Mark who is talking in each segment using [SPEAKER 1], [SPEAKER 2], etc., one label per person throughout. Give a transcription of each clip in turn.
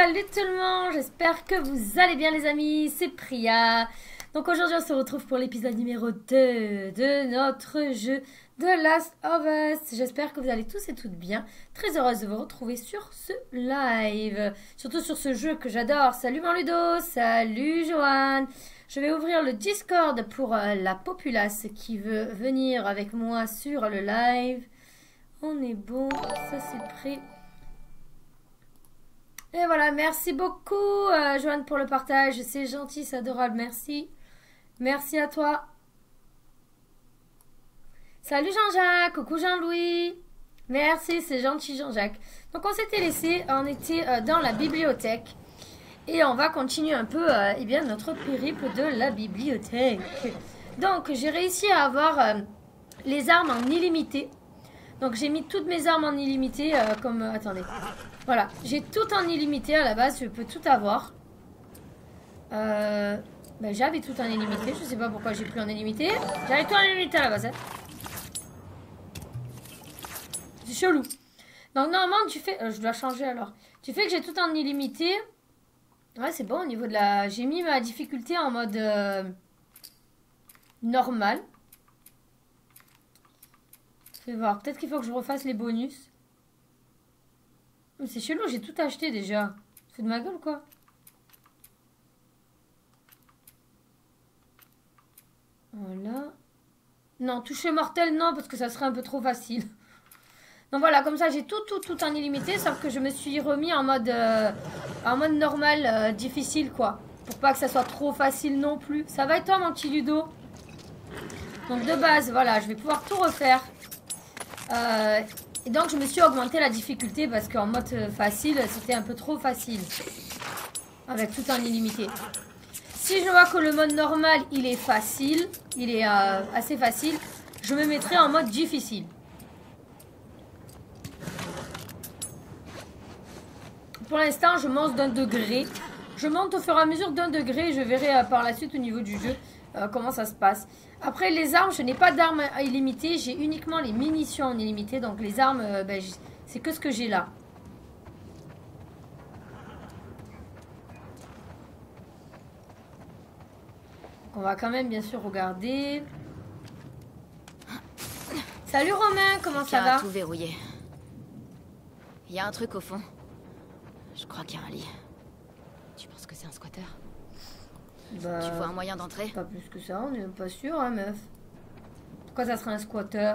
[SPEAKER 1] Salut tout le monde, j'espère que vous allez bien les amis, c'est Priya. Donc aujourd'hui on se retrouve pour l'épisode numéro 2 de notre jeu de Last of Us. J'espère que vous allez tous et toutes bien. Très heureuse de vous retrouver sur ce live, surtout sur ce jeu que j'adore. Salut mon Ludo, salut Johan. Je vais ouvrir le Discord pour la populace qui veut venir avec moi sur le live. On est bon, ça c'est prêt. Et voilà, merci beaucoup Joanne pour le partage, c'est gentil, c'est adorable, merci. Merci à toi. Salut Jean-Jacques, coucou Jean-Louis. Merci, c'est gentil Jean-Jacques. Donc on s'était laissé, on était dans la bibliothèque. Et on va continuer un peu eh bien, notre périple de la bibliothèque. Donc j'ai réussi à avoir les armes en illimité. Donc j'ai mis toutes mes armes en illimité comme... attendez. Voilà, j'ai tout en illimité à la base, je peux tout avoir. Ben, j'avais tout en illimité, je sais pas pourquoi j'ai plus en illimité. J'avais tout en illimité à la base. Hein. C'est chelou. Donc normalement tu fais... je dois changer alors. Tu fais que j'ai tout en illimité. Ouais c'est bon au niveau de la... J'ai mis ma difficulté en mode normal. Je vais voir, peut-être qu'il faut que je refasse les bonus. C'est chelou, j'ai tout acheté déjà. C'est de ma gueule quoi. Voilà. Non, toucher mortel, non, parce que ça serait un peu trop facile. Donc voilà, comme ça j'ai tout en illimité, sauf que je me suis remis en mode normal, difficile quoi. Pour pas que ça soit trop facile non plus. Ça va et toi mon petit Ludo? Donc de base, voilà, je vais pouvoir tout refaire. Et donc je me suis augmenté la difficulté parce qu'en mode facile, c'était un peu trop facile. Avec tout en illimité. Si je vois que le mode normal, il est facile, il est assez facile, je me mettrai en mode difficile. Pour l'instant, je monte d'un degré. Je monte au fur et à mesure d'un degré et je verrai par la suite au niveau du jeu comment ça se passe. Après, les armes, je n'ai pas d'armes illimitées. J'ai uniquement les munitions en illimité. Donc, les armes, ben, c'est que ce que j'ai là. On va quand même, bien sûr, regarder. Salut Romain, comment ça va?
[SPEAKER 2] Tout verrouillé. Il y a un truc au fond. Je crois qu'il y a un lit. Tu penses que c'est un squatter?
[SPEAKER 1] Bah,
[SPEAKER 2] tu vois un moyen d'entrer?
[SPEAKER 1] Pas plus que ça, on n'est même pas sûr, hein, meuf. Pourquoi ça serait un squatter?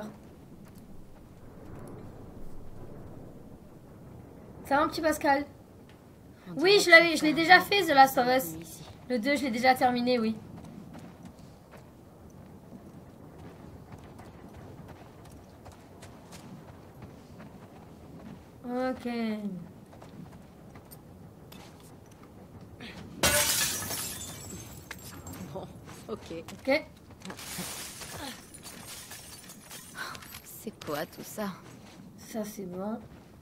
[SPEAKER 1] Ça va, mon petit Pascal? Oui, je l'ai déjà fait, The Last of Us. Le 2, je l'ai déjà terminé, oui. Ok.
[SPEAKER 2] Bon, ok.
[SPEAKER 1] Ok.
[SPEAKER 2] C'est quoi tout ça?
[SPEAKER 1] Ça, c'est bon.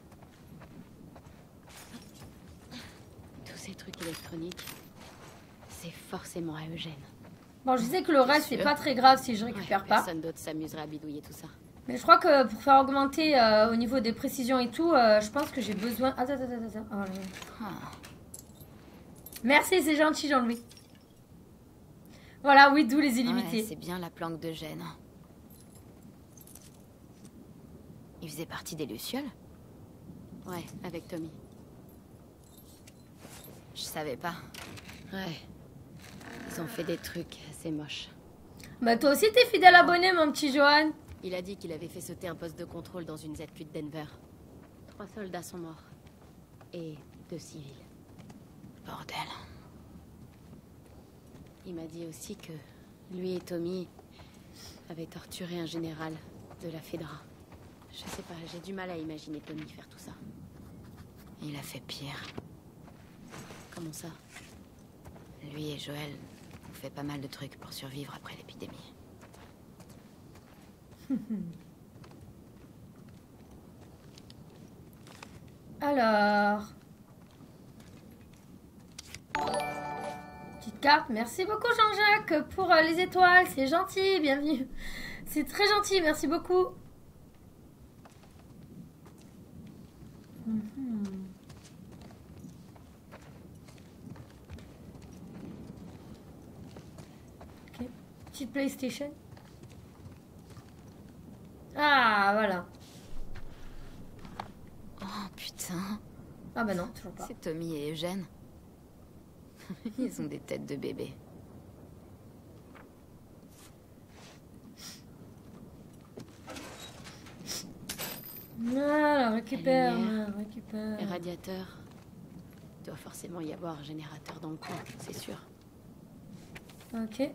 [SPEAKER 2] Tous ces trucs électroniques, c'est forcément à Eugène.
[SPEAKER 1] Bon, je sais que le reste, c'est pas très grave si je récupère pas.
[SPEAKER 2] Personne d'autre s'amuserait à bidouiller tout ça.
[SPEAKER 1] Mais je crois que pour faire augmenter au niveau des précisions et tout, je pense que j'ai besoin... Attends. Oh, là.
[SPEAKER 2] Ah.
[SPEAKER 1] Merci, c'est gentil, Jean-Louis. Voilà, oui, d'où les illimités.
[SPEAKER 2] Ouais, c'est bien la planque de Gênes. Il faisait partie des Lucioles? Ouais, avec Tommy. Je savais pas. Ouais. Ils ont fait des trucs assez moches.
[SPEAKER 1] Bah toi aussi t'es fidèle abonné, mon petit Johan.
[SPEAKER 2] Il a dit qu'il avait fait sauter un poste de contrôle dans une ZQ de Denver. 3 soldats sont morts. Et 2 civils. Bordel. Il m'a dit aussi que lui et Tommy avaient torturé un général de la Fedra. Je sais pas, j'ai du mal à imaginer Tommy faire tout ça. Il a fait pire. Comment ça? Lui et Joël ont fait pas mal de trucs pour survivre après l'épidémie.
[SPEAKER 1] Alors... Petite carte, merci beaucoup Jean-Jacques pour les étoiles, c'est gentil, bienvenue. C'est très gentil, merci beaucoup. petite PlayStation. Ah, voilà.
[SPEAKER 2] Oh putain.
[SPEAKER 1] Ah bah non, toujours pas.
[SPEAKER 2] C'est Tommy et Eugène. Ils ont des têtes de bébé.
[SPEAKER 1] Voilà, récupère,
[SPEAKER 2] La lumière.
[SPEAKER 1] récupère.
[SPEAKER 2] Les radiateurs. Il doit forcément y avoir un générateur dans le coin, c'est sûr.
[SPEAKER 1] Ok.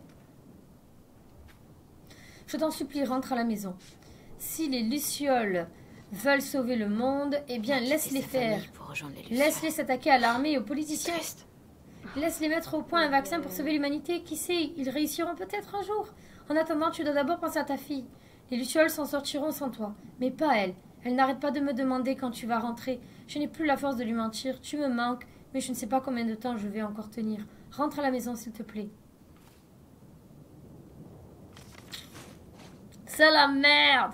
[SPEAKER 1] Je t'en supplie, rentre à la maison. Si les Lucioles veulent sauver le monde, eh bien laisse-les faire.
[SPEAKER 2] Pour rejoindre les Lucioles.
[SPEAKER 1] Laisse-les s'attaquer à l'armée et aux politiciens. Laisse-les mettre au point un vaccin pour sauver l'humanité. Qui sait, ils réussiront peut-être un jour. En attendant, tu dois d'abord penser à ta fille. Les Lucioles s'en sortiront sans toi, mais pas elle. Elle n'arrête pas de me demander quand tu vas rentrer. Je n'ai plus la force de lui mentir. Tu me manques, mais je ne sais pas combien de temps je vais encore tenir. Rentre à la maison, s'il te plaît. C'est la merde.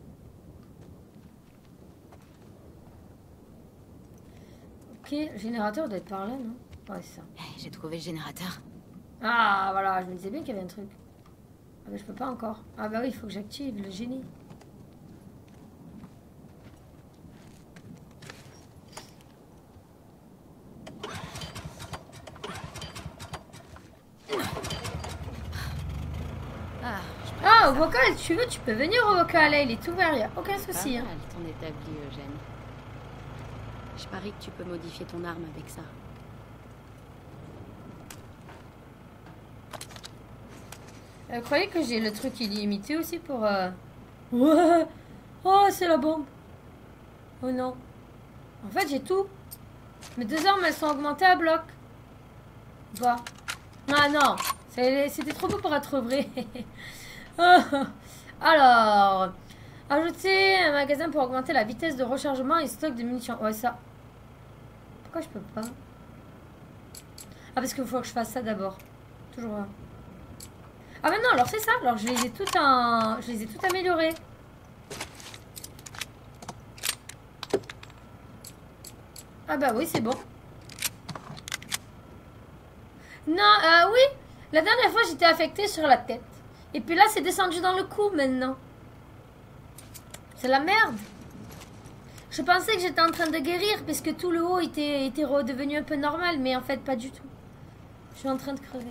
[SPEAKER 1] Ok, le générateur doit être par là, non? Ouais, c'est ça.
[SPEAKER 2] Hey, j'ai trouvé le générateur.
[SPEAKER 1] Ah, voilà, je me disais bien qu'il y avait un truc. Ah, mais je peux pas encore. Ah, bah oui, il faut que j'active le génie.
[SPEAKER 2] Ah,
[SPEAKER 1] Ah, au vocal, tu veux, tu peux venir au vocal. Là, il est ouvert, il n'y a aucun souci.
[SPEAKER 2] pas
[SPEAKER 1] Hein.
[SPEAKER 2] mal ton établi, Eugène. Je parie que tu peux modifier ton arme avec ça.
[SPEAKER 1] Vous croyez que j'ai le truc illimité aussi pour... Ouais. Oh, c'est la bombe. Oh non. En fait, j'ai tout. Mes deux armes, elles sont augmentées à bloc. Va. Ah non. C'était trop beau pour être vrai. Alors... Ajouter un magasin pour augmenter la vitesse de rechargement et stock de munitions. Ouais, ça. Pourquoi je peux pas? Ah, parce qu'il faut que je fasse ça d'abord. Toujours... Ah mais non, alors c'est ça. Alors je les ai toutes améliorées. Ah bah oui, c'est bon. Non, oui. La dernière fois, j'étais affectée sur la tête. Et puis là, c'est descendu dans le cou maintenant. C'est la merde. Je pensais que j'étais en train de guérir parce que tout le haut était redevenu un peu normal. Mais en fait, pas du tout. Je suis en train de crever.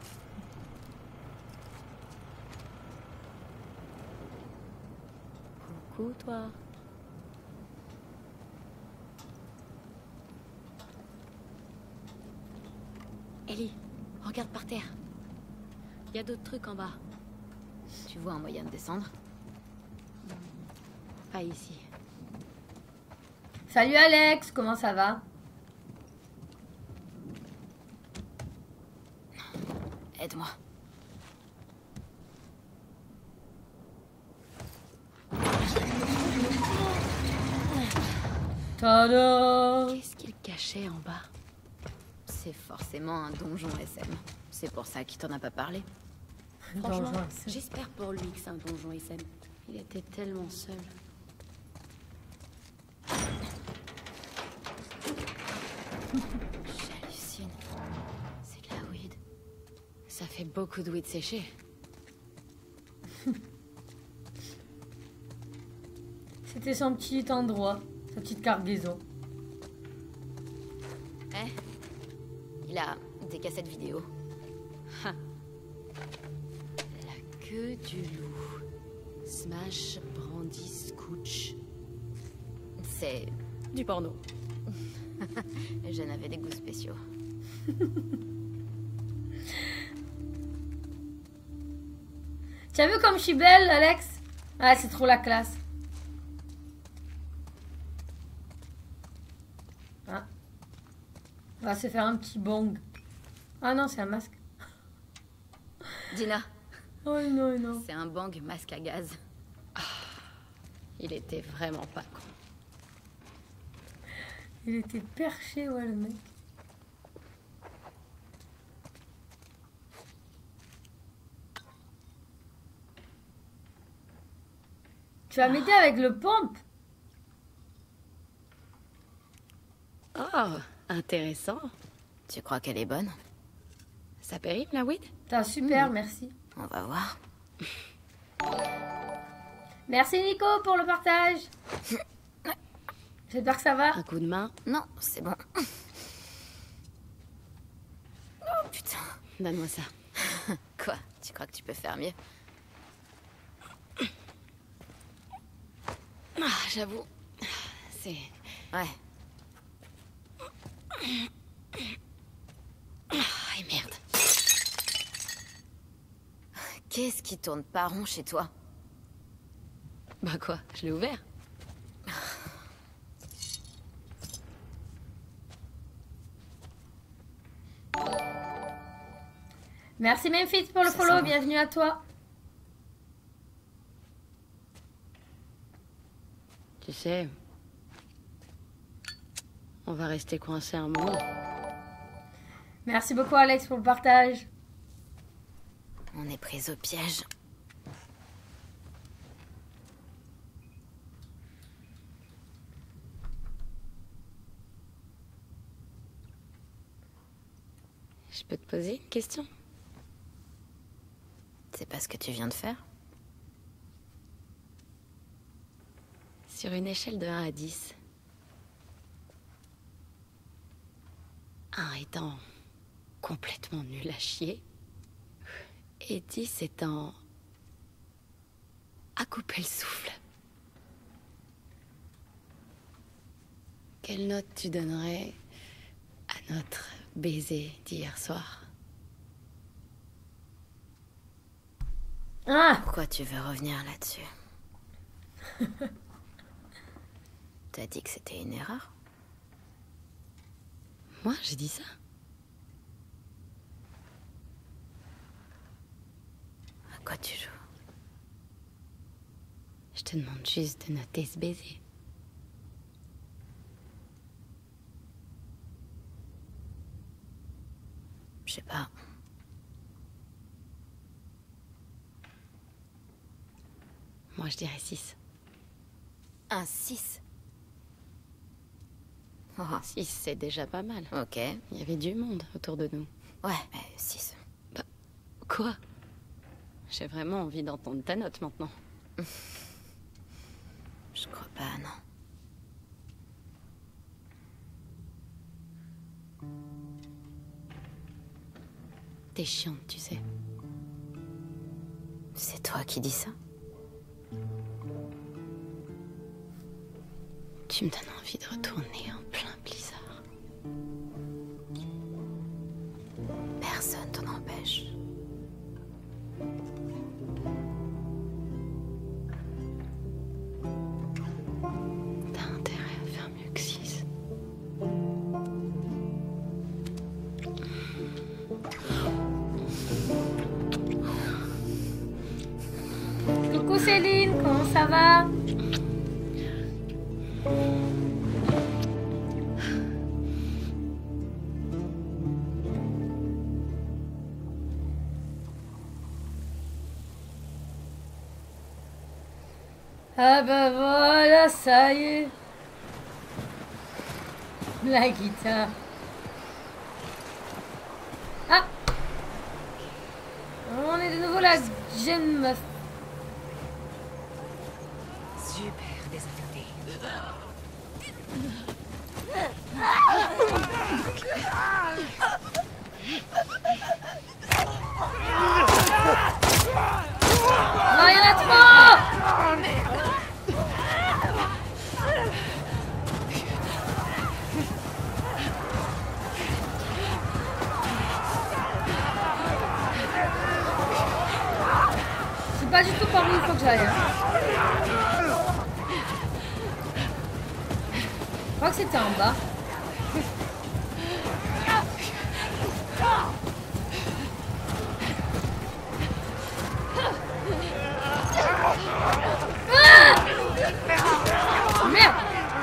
[SPEAKER 2] Coucou, toi. Ellie, regarde par terre. Il y a d'autres trucs en bas. Tu vois un moyen de descendre? Pas ici.
[SPEAKER 1] Salut Alex, comment ça va?
[SPEAKER 2] Aide-moi.
[SPEAKER 1] Tada!
[SPEAKER 2] Qu'est-ce qu'il cachait en bas? C'est forcément un donjon SM. C'est pour ça qu'il t'en a pas parlé. Franchement,
[SPEAKER 1] Donjon SM.
[SPEAKER 2] j'espère pour lui que c'est un donjon SM. Il était tellement seul. J'hallucine. C'est de la weed. Ça fait beaucoup de weed séché.
[SPEAKER 1] C'était son petit endroit, sa petite cargaison.
[SPEAKER 2] Eh? Il a des cassettes vidéo. Ha. La queue du loup. Smash, Brandy, Scooch. C'est du porno. Je n'avais des goûts spéciaux.
[SPEAKER 1] Tu as vu comme je suis belle, Alex? Ah, c'est trop la classe. Ah. On va se faire un petit bong. Ah non, c'est un masque.
[SPEAKER 2] Dina,
[SPEAKER 1] Oh non, non.
[SPEAKER 2] c'est un bang masque à gaz. Ah, il était vraiment pas con.
[SPEAKER 1] Il était perché, ouais, le mec. Tu vas m'aider avec le pompe?
[SPEAKER 2] Oh, intéressant. Tu crois qu'elle est bonne? Ça périme la weed?
[SPEAKER 1] T'as super, merci.
[SPEAKER 2] On va voir.
[SPEAKER 1] Merci Nico pour le partage. J'espère que ça va.
[SPEAKER 2] Un coup de main?
[SPEAKER 3] Non, c'est bon. Oh putain.
[SPEAKER 2] Donne-moi ça.
[SPEAKER 3] Quoi? Tu crois que tu peux faire mieux?
[SPEAKER 2] Ah, j'avoue. C'est...
[SPEAKER 3] Ouais.
[SPEAKER 2] Ah, et merde.
[SPEAKER 3] Qu'est-ce qui tourne pas rond chez toi?
[SPEAKER 2] Bah quoi? Je l'ai ouvert.
[SPEAKER 1] Merci Memphis pour le
[SPEAKER 3] Ça
[SPEAKER 1] follow,
[SPEAKER 3] sent bon.
[SPEAKER 1] bienvenue à toi.
[SPEAKER 2] Tu sais... On va rester coincé un moment.
[SPEAKER 1] Merci beaucoup Alex pour le partage.
[SPEAKER 3] On est pris au piège.
[SPEAKER 2] Je peux te poser une question?
[SPEAKER 3] C'est pas ce que tu viens de faire?
[SPEAKER 2] Sur une échelle de 1 à 10. 1 étant complètement nul à chier. Et 10 étant... à couper le souffle. Quelle note tu donnerais à notre baiser d'hier soir?
[SPEAKER 1] Ah,
[SPEAKER 3] Pourquoi tu veux revenir là-dessus? T'as dit que c'était une erreur?
[SPEAKER 2] Moi, j'ai dit ça?
[SPEAKER 3] À quoi tu joues?
[SPEAKER 2] Je te demande juste de noter ce baiser.
[SPEAKER 3] Je sais pas.
[SPEAKER 2] Moi, je dirais 6.
[SPEAKER 3] Un 6. Oh,
[SPEAKER 2] 6, c'est déjà pas mal.
[SPEAKER 3] ok.
[SPEAKER 2] Il y avait du monde autour de nous.
[SPEAKER 3] Ouais, mais 6.
[SPEAKER 2] Quoi? J'ai vraiment envie d'entendre ta note maintenant.
[SPEAKER 3] Je crois pas, non.
[SPEAKER 2] T'es chiante, tu sais.
[SPEAKER 3] C'est toi qui dis ça?
[SPEAKER 2] Tu me donnes envie de retourner en plein blizzard.
[SPEAKER 3] Personne t'en empêche.
[SPEAKER 2] T'as intérêt à faire mieux que 6.
[SPEAKER 1] coucou Céline, comment ça va? Ah bah voilà, ça y est. La guitare. Ah, on est de nouveau la jeune meuf.
[SPEAKER 4] Super désaffecté.
[SPEAKER 1] Non, il y en a trop. C'est pas du tout par où il faut que j'aille. Je crois que c'était en bas. Ah! Merde!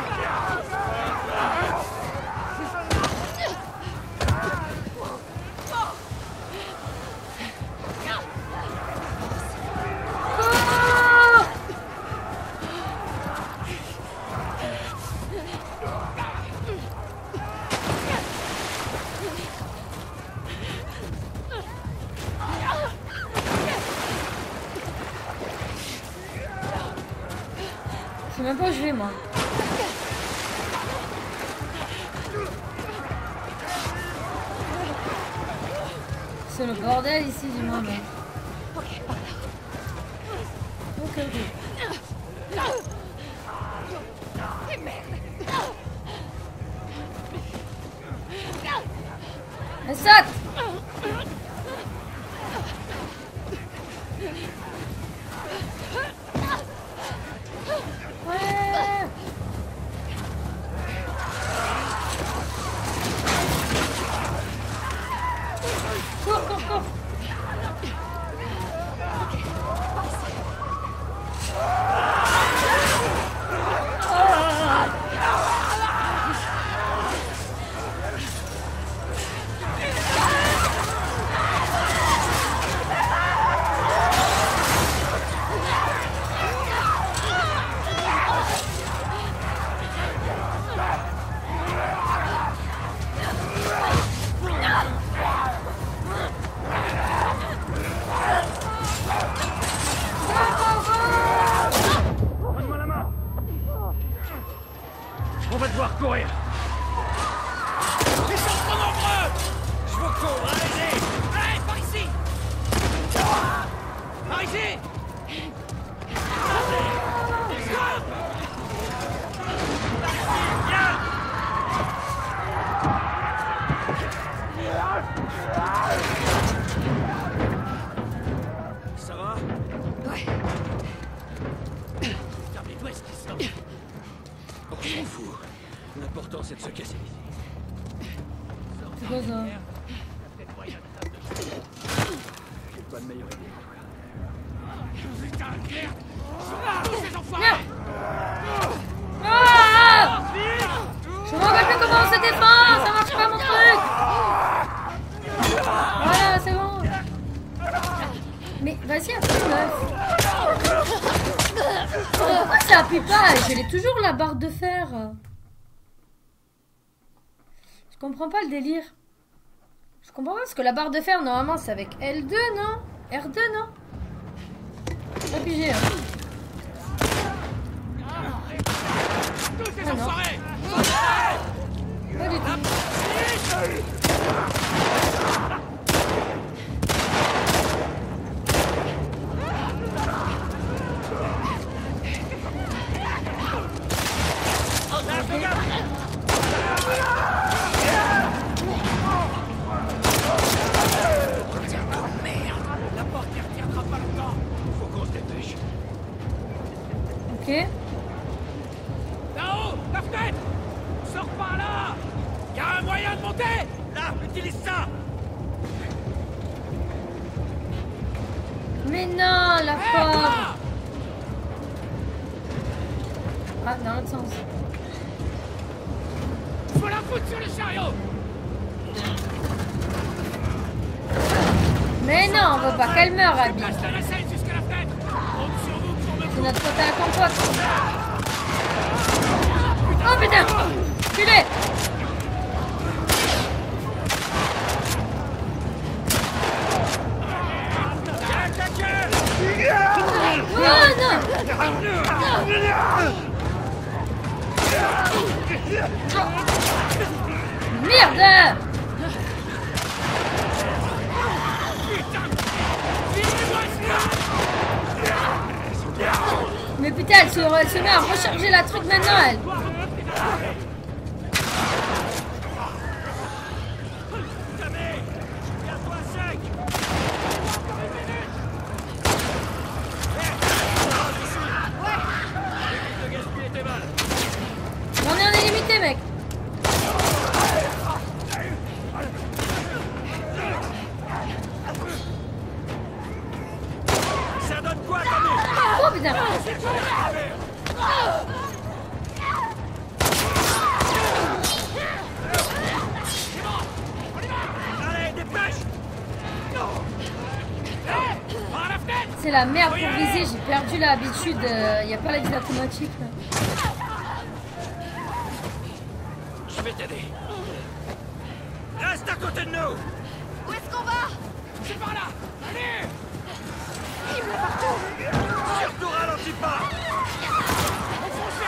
[SPEAKER 1] Oh! sais même pas où je vais moi. C'est le bordel ici, dis-moi mec.
[SPEAKER 2] Ok, par là.
[SPEAKER 1] Ok, ok.
[SPEAKER 2] Et merde.
[SPEAKER 1] Elle saute. Ouais. Cours, cours, cours.
[SPEAKER 5] Donne-moi la main. On va devoir courir. Ils sont trop nombreux. Je vous cours, allez-y. Allez, par ici. Par ici. Viens. Ça va?
[SPEAKER 2] Ouais.
[SPEAKER 5] Putain, mais d'où est-ce qu'ils sont? On s'en fout. L'important, c'est de se casser les idées.
[SPEAKER 1] C'est quoi ça?
[SPEAKER 5] Peut-être moyen de table de jeu. J'ai pas de meilleure idée. Putain, merde! Tous ces enfoirés!
[SPEAKER 1] Ah! Je me rappelle plus comment on se défend, ça marche pas mon truc. Voilà, c'est bon. Mais vas-y, appuie meuf. Pourquoi ça appuie pas? Je l'ai toujours la barre de fer. Je comprends pas le délire. Je comprends pas parce que la barre de fer normalement c'est avec L2 non? R2 non? Pas pigé. Hein.
[SPEAKER 5] Tous ces
[SPEAKER 1] Ah non.
[SPEAKER 5] enfoirés!
[SPEAKER 1] Pas du tout.
[SPEAKER 5] La porte ne retiendra pas longtemps. Faut qu'on se dépêche.
[SPEAKER 1] Ok.
[SPEAKER 5] Là-haut, la fenêtre! Sors par là! Y a un moyen de monter! Là, utilise ça!
[SPEAKER 1] Mais non, la
[SPEAKER 5] Hé,
[SPEAKER 1] porte.
[SPEAKER 5] toi!
[SPEAKER 1] Ah, dans l'autre sens.
[SPEAKER 5] Faut la foutre sur le chariot!
[SPEAKER 1] Mais non, on veut pas qu'elle meure, Abby.
[SPEAKER 5] Place la nacelle jusqu'à la fenêtre! Compte sur nous pour me
[SPEAKER 1] C'est notre pote à la compote. Oh putain! Culé! Oh non! Merde! Mais putain, elle se met à recharger la truc maintenant, elle. On est en illimité, mec.
[SPEAKER 5] Ça donne quoi, Tommy?
[SPEAKER 1] Oh putain!
[SPEAKER 5] Allez, dépêche! Par la fenêtre!
[SPEAKER 1] C'est la merde pour viser, j'ai perdu l'habitude. Y a pas la visée automatique là.
[SPEAKER 5] Je vais t'aider. Reste à côté de nous!
[SPEAKER 2] Où est-ce qu'on va?
[SPEAKER 5] C'est par là! Allez!
[SPEAKER 2] Il y en a partout.
[SPEAKER 5] Surtout ralentis pas!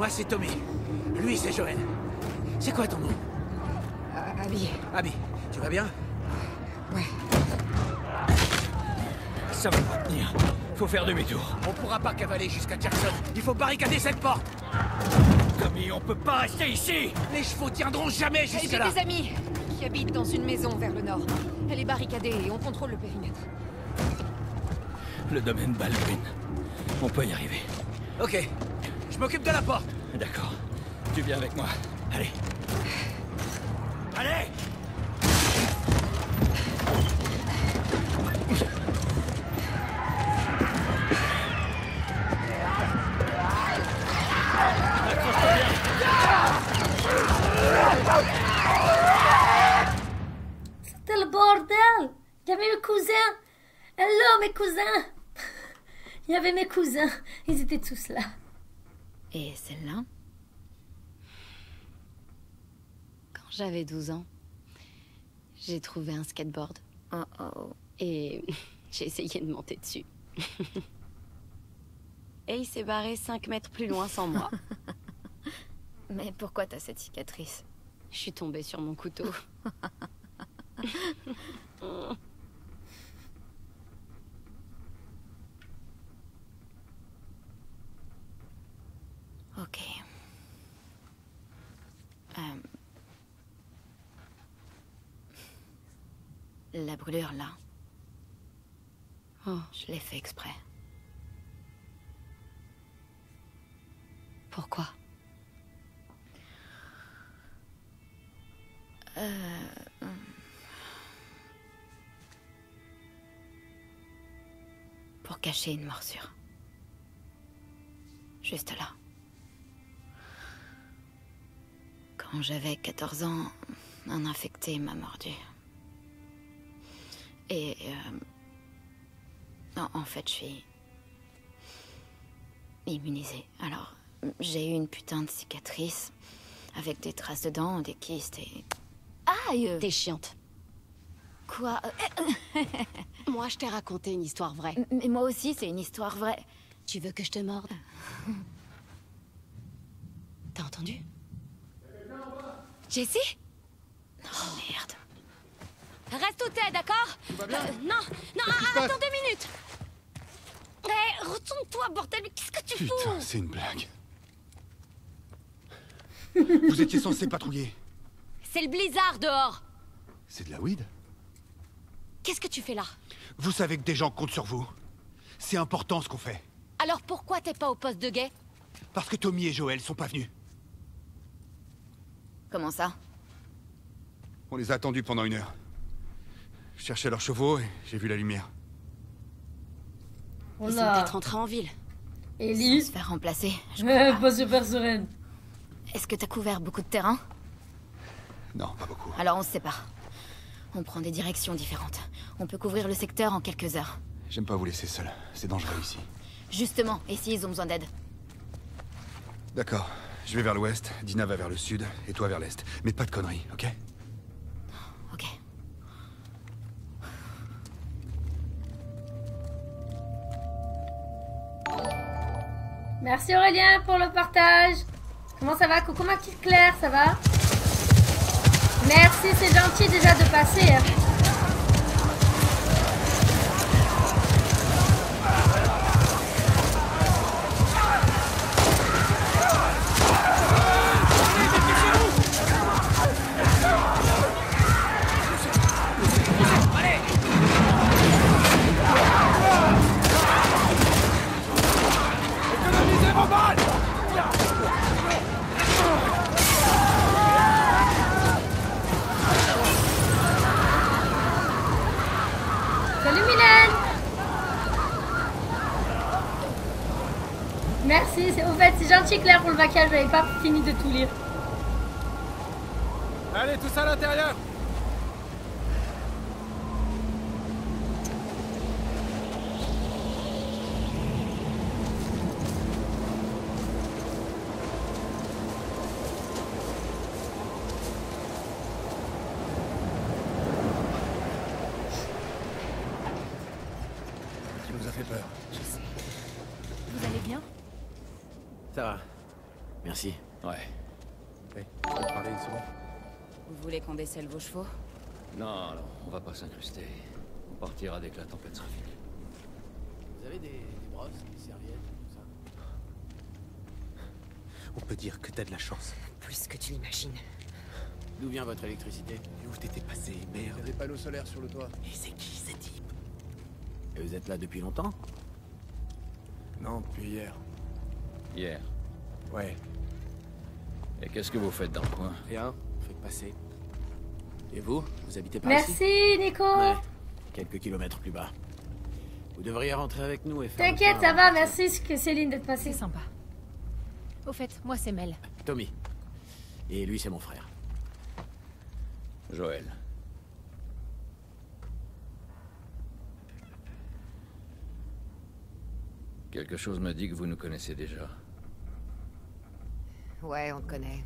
[SPEAKER 5] Moi, c'est Tommy. Lui, c'est Joël. C'est quoi ton nom?
[SPEAKER 4] Abby.
[SPEAKER 5] Abby, tu vas bien?
[SPEAKER 4] Ouais.
[SPEAKER 5] Ça va pas tenir. Faut faire demi-tour. On pourra pas cavaler jusqu'à Jackson. Il faut barricader cette porte. Tommy, on peut pas rester ici. Les chevaux tiendront jamais
[SPEAKER 4] J'ai
[SPEAKER 5] jusque-là.
[SPEAKER 4] des amis qui habitent dans une maison vers le nord. Elle est barricadée et on contrôle le périmètre.
[SPEAKER 5] Le domaine Baldwin. On peut y arriver. Ok. Je m'occupe de la porte. D'accord. Tu viens avec moi. Allez. Allez!
[SPEAKER 1] C'était le bordel. Il y avait mes cousins. Hello, mes cousins. Il y avait mes cousins. Ils étaient tous là.
[SPEAKER 3] Et celle-là?
[SPEAKER 2] Quand j'avais 12 ans, j'ai trouvé un skateboard.
[SPEAKER 3] Oh oh.
[SPEAKER 2] Et j'ai essayé de monter dessus. Et il s'est barré 5 mètres plus loin sans moi.
[SPEAKER 3] Mais pourquoi t'as cette cicatrice?
[SPEAKER 2] Je suis tombée sur mon couteau.
[SPEAKER 3] Ok. La brûlure, là,
[SPEAKER 2] Oh,
[SPEAKER 3] je l'ai fait exprès.
[SPEAKER 2] pourquoi?
[SPEAKER 3] Pour cacher une morsure. Juste là. Quand j'avais 14 ans, un infecté m'a mordu. Et... non, en fait, je suis... immunisée. Alors, j'ai eu une putain de cicatrice, avec des traces de dents, des kystes et... Aïe!
[SPEAKER 2] T'es chiante.
[SPEAKER 3] Quoi?
[SPEAKER 2] Moi, je t'ai raconté une histoire vraie.
[SPEAKER 3] Mais moi aussi, c'est une histoire vraie.
[SPEAKER 2] Tu veux que je te morde? T'as entendu? Jessie?
[SPEAKER 3] Oh merde.
[SPEAKER 2] Reste où t'es, d'accord? Non, non, attends 2 minutes. Hé, retourne-toi, bordel, mais qu'est-ce que tu fous?
[SPEAKER 6] Putain, c'est une blague. Vous étiez censé patrouiller.
[SPEAKER 2] C'est le blizzard dehors.
[SPEAKER 6] C'est de la weed?
[SPEAKER 2] Qu'est-ce que tu fais là?
[SPEAKER 6] Vous savez que des gens comptent sur vous. C'est important ce qu'on fait.
[SPEAKER 2] Alors pourquoi t'es pas au poste de guet?
[SPEAKER 6] Parce que Tommy et Joël sont pas venus.
[SPEAKER 3] Comment ça?
[SPEAKER 6] On les a attendus pendant 1 heure. Je cherchais leurs chevaux et j'ai vu la lumière.
[SPEAKER 1] On
[SPEAKER 2] Ils sont
[SPEAKER 1] a
[SPEAKER 2] peut-être rentrés en ville.
[SPEAKER 3] Sans
[SPEAKER 1] Ellie.
[SPEAKER 3] se faire remplacer. Je
[SPEAKER 1] Pas super sereine.
[SPEAKER 3] Est-ce que t'as couvert beaucoup de terrain?
[SPEAKER 6] Non, pas beaucoup.
[SPEAKER 3] Alors on se sépare. On prend des directions différentes. On peut couvrir le secteur en quelques heures.
[SPEAKER 6] J'aime pas vous laisser seul. C'est dangereux ici.
[SPEAKER 3] Justement, et s'ils ont besoin d'aide?
[SPEAKER 6] D'accord. Je vais vers l'ouest, Dina va vers le sud, et toi vers l'est. Mais pas de conneries, ok?
[SPEAKER 3] Ok.
[SPEAKER 1] Merci Aurélien pour le partage. Comment ça va? Coucou ma petite Claire, ça va? Merci, c'est gentil déjà de passer.
[SPEAKER 5] Économisez vos balles!
[SPEAKER 1] Salut Mylène. Merci, au fait c'est gentil Claire pour le maquillage, j'avais pas fini de tout lire.
[SPEAKER 5] Allez, tous à l'intérieur! Tu nous as fait peur.
[SPEAKER 4] Vous allez bien?
[SPEAKER 5] Ça va.
[SPEAKER 7] Merci.
[SPEAKER 5] Ouais.
[SPEAKER 7] On peut parler une seconde.
[SPEAKER 2] Vous voulez qu'on décèle vos chevaux?
[SPEAKER 5] Non, non, on va pas s'incruster. On partira dès que la tempête sera finie.
[SPEAKER 7] Vous avez des brosses, des serviettes, tout ça? On peut dire que t'as de la chance.
[SPEAKER 4] Plus que tu l'imagines.
[SPEAKER 7] D'où vient votre électricité?
[SPEAKER 6] Et où t'étais passé,
[SPEAKER 7] Il y
[SPEAKER 6] merde?
[SPEAKER 7] a des panneaux solaires sur le toit.
[SPEAKER 6] Et c'est qui, ces types?
[SPEAKER 7] Et vous êtes là depuis longtemps?
[SPEAKER 6] Non, depuis hier.
[SPEAKER 5] Hier.
[SPEAKER 6] Ouais.
[SPEAKER 5] Et qu'est-ce que vous faites dans le coin?
[SPEAKER 7] Rien, on fait que passer. Et vous? Vous habitez par ici?
[SPEAKER 1] Merci, Nico.
[SPEAKER 7] Ouais, quelques kilomètres plus bas. Vous devriez rentrer avec nous et faire... le
[SPEAKER 1] T'inquiète,
[SPEAKER 7] plein
[SPEAKER 1] ça
[SPEAKER 7] avant
[SPEAKER 1] va,
[SPEAKER 7] de partir.
[SPEAKER 1] merci Céline d'être passée.
[SPEAKER 4] C'est sympa. Au fait, moi c'est Mel.
[SPEAKER 7] Tommy. Et lui, c'est mon frère.
[SPEAKER 5] Joël. Quelque chose me dit que vous nous connaissez déjà.
[SPEAKER 4] Ouais, on te connaît.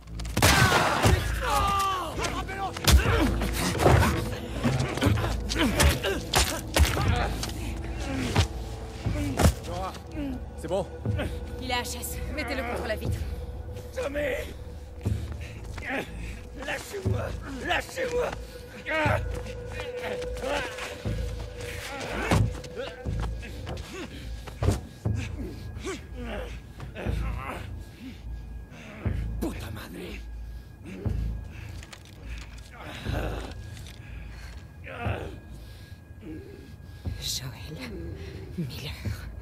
[SPEAKER 7] C'est bon?
[SPEAKER 4] Il est HS. Mettez-le contre la vitre.
[SPEAKER 5] Tommy! Lâchez-moi! Lâchez-moi! Puta madre!
[SPEAKER 4] Joël Miller.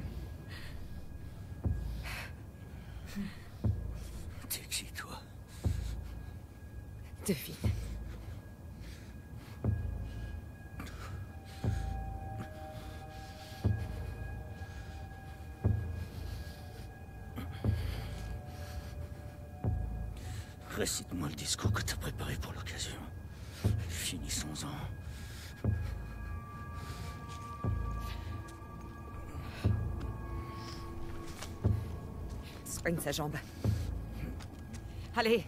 [SPEAKER 5] T'es qui, toi?
[SPEAKER 4] Devine.
[SPEAKER 5] Récite-moi le discours que t'as préparé pour l'occasion. Finissons-en.
[SPEAKER 4] Soigne sa jambe. Allez.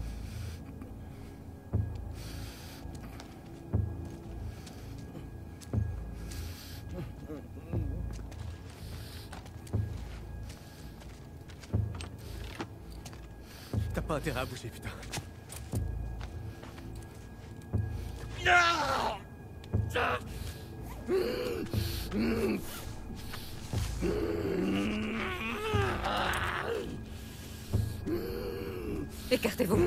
[SPEAKER 7] T'as pas intérêt à bouger, putain.
[SPEAKER 4] Écartez-vous.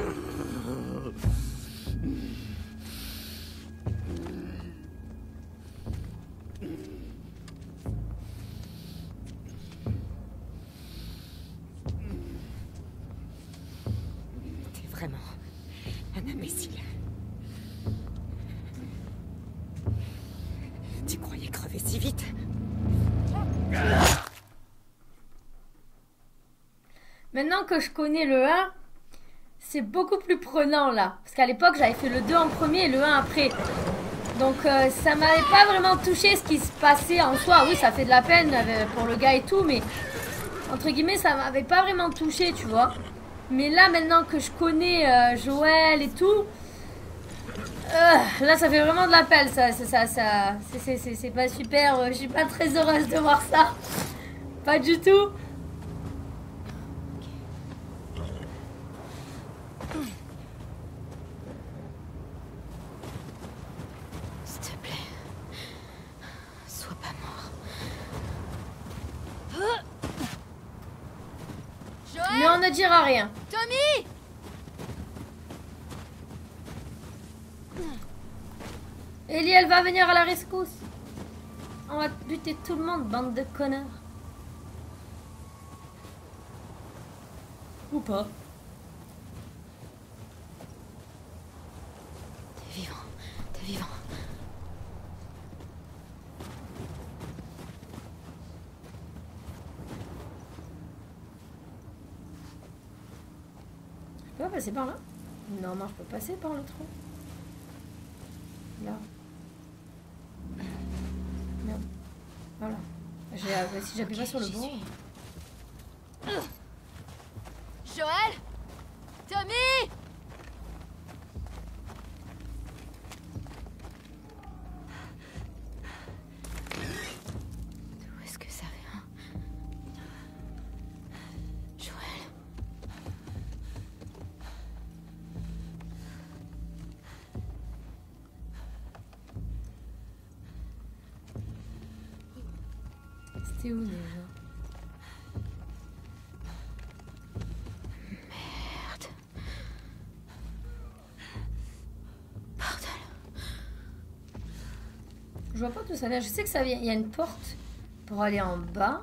[SPEAKER 4] T'es vraiment un imbécile. Tu croyais crever si vite?
[SPEAKER 1] Maintenant que je connais le 1, c'est beaucoup plus prenant là. Parce qu'à l'époque, j'avais fait le 2 en premier et le 1 après. Donc ça m'avait pas vraiment touché ce qui se passait en soi. Oui, ça fait de la peine pour le gars et tout, mais entre guillemets, ça m'avait pas vraiment touché, tu vois. Mais là, maintenant que je connais Joël et tout, là, ça fait vraiment de la peine. C'est pas super. Je suis pas très heureuse de voir ça. Pas du tout.
[SPEAKER 3] S'il te plaît. Sois pas mort.
[SPEAKER 1] Mais on ne dira rien.
[SPEAKER 2] Tommy!
[SPEAKER 1] Ellie, elle va venir à la rescousse. On va buter tout le monde, bande de connards. Ou pas.
[SPEAKER 3] T'es vivant. T'es vivant.
[SPEAKER 1] Je peux passer par là? Non, moi je peux passer par le trou. Là. Merde. Voilà. Si j'appuie pas sur le bon.
[SPEAKER 2] Joël? Tommy?
[SPEAKER 3] D'où est-ce que ça vient? Joël.
[SPEAKER 1] C'était où déjà?
[SPEAKER 3] Merde. Bordel.
[SPEAKER 1] Je vois pas d'où ça vient. Je sais que ça vient. Il y a une porte pour aller en bas.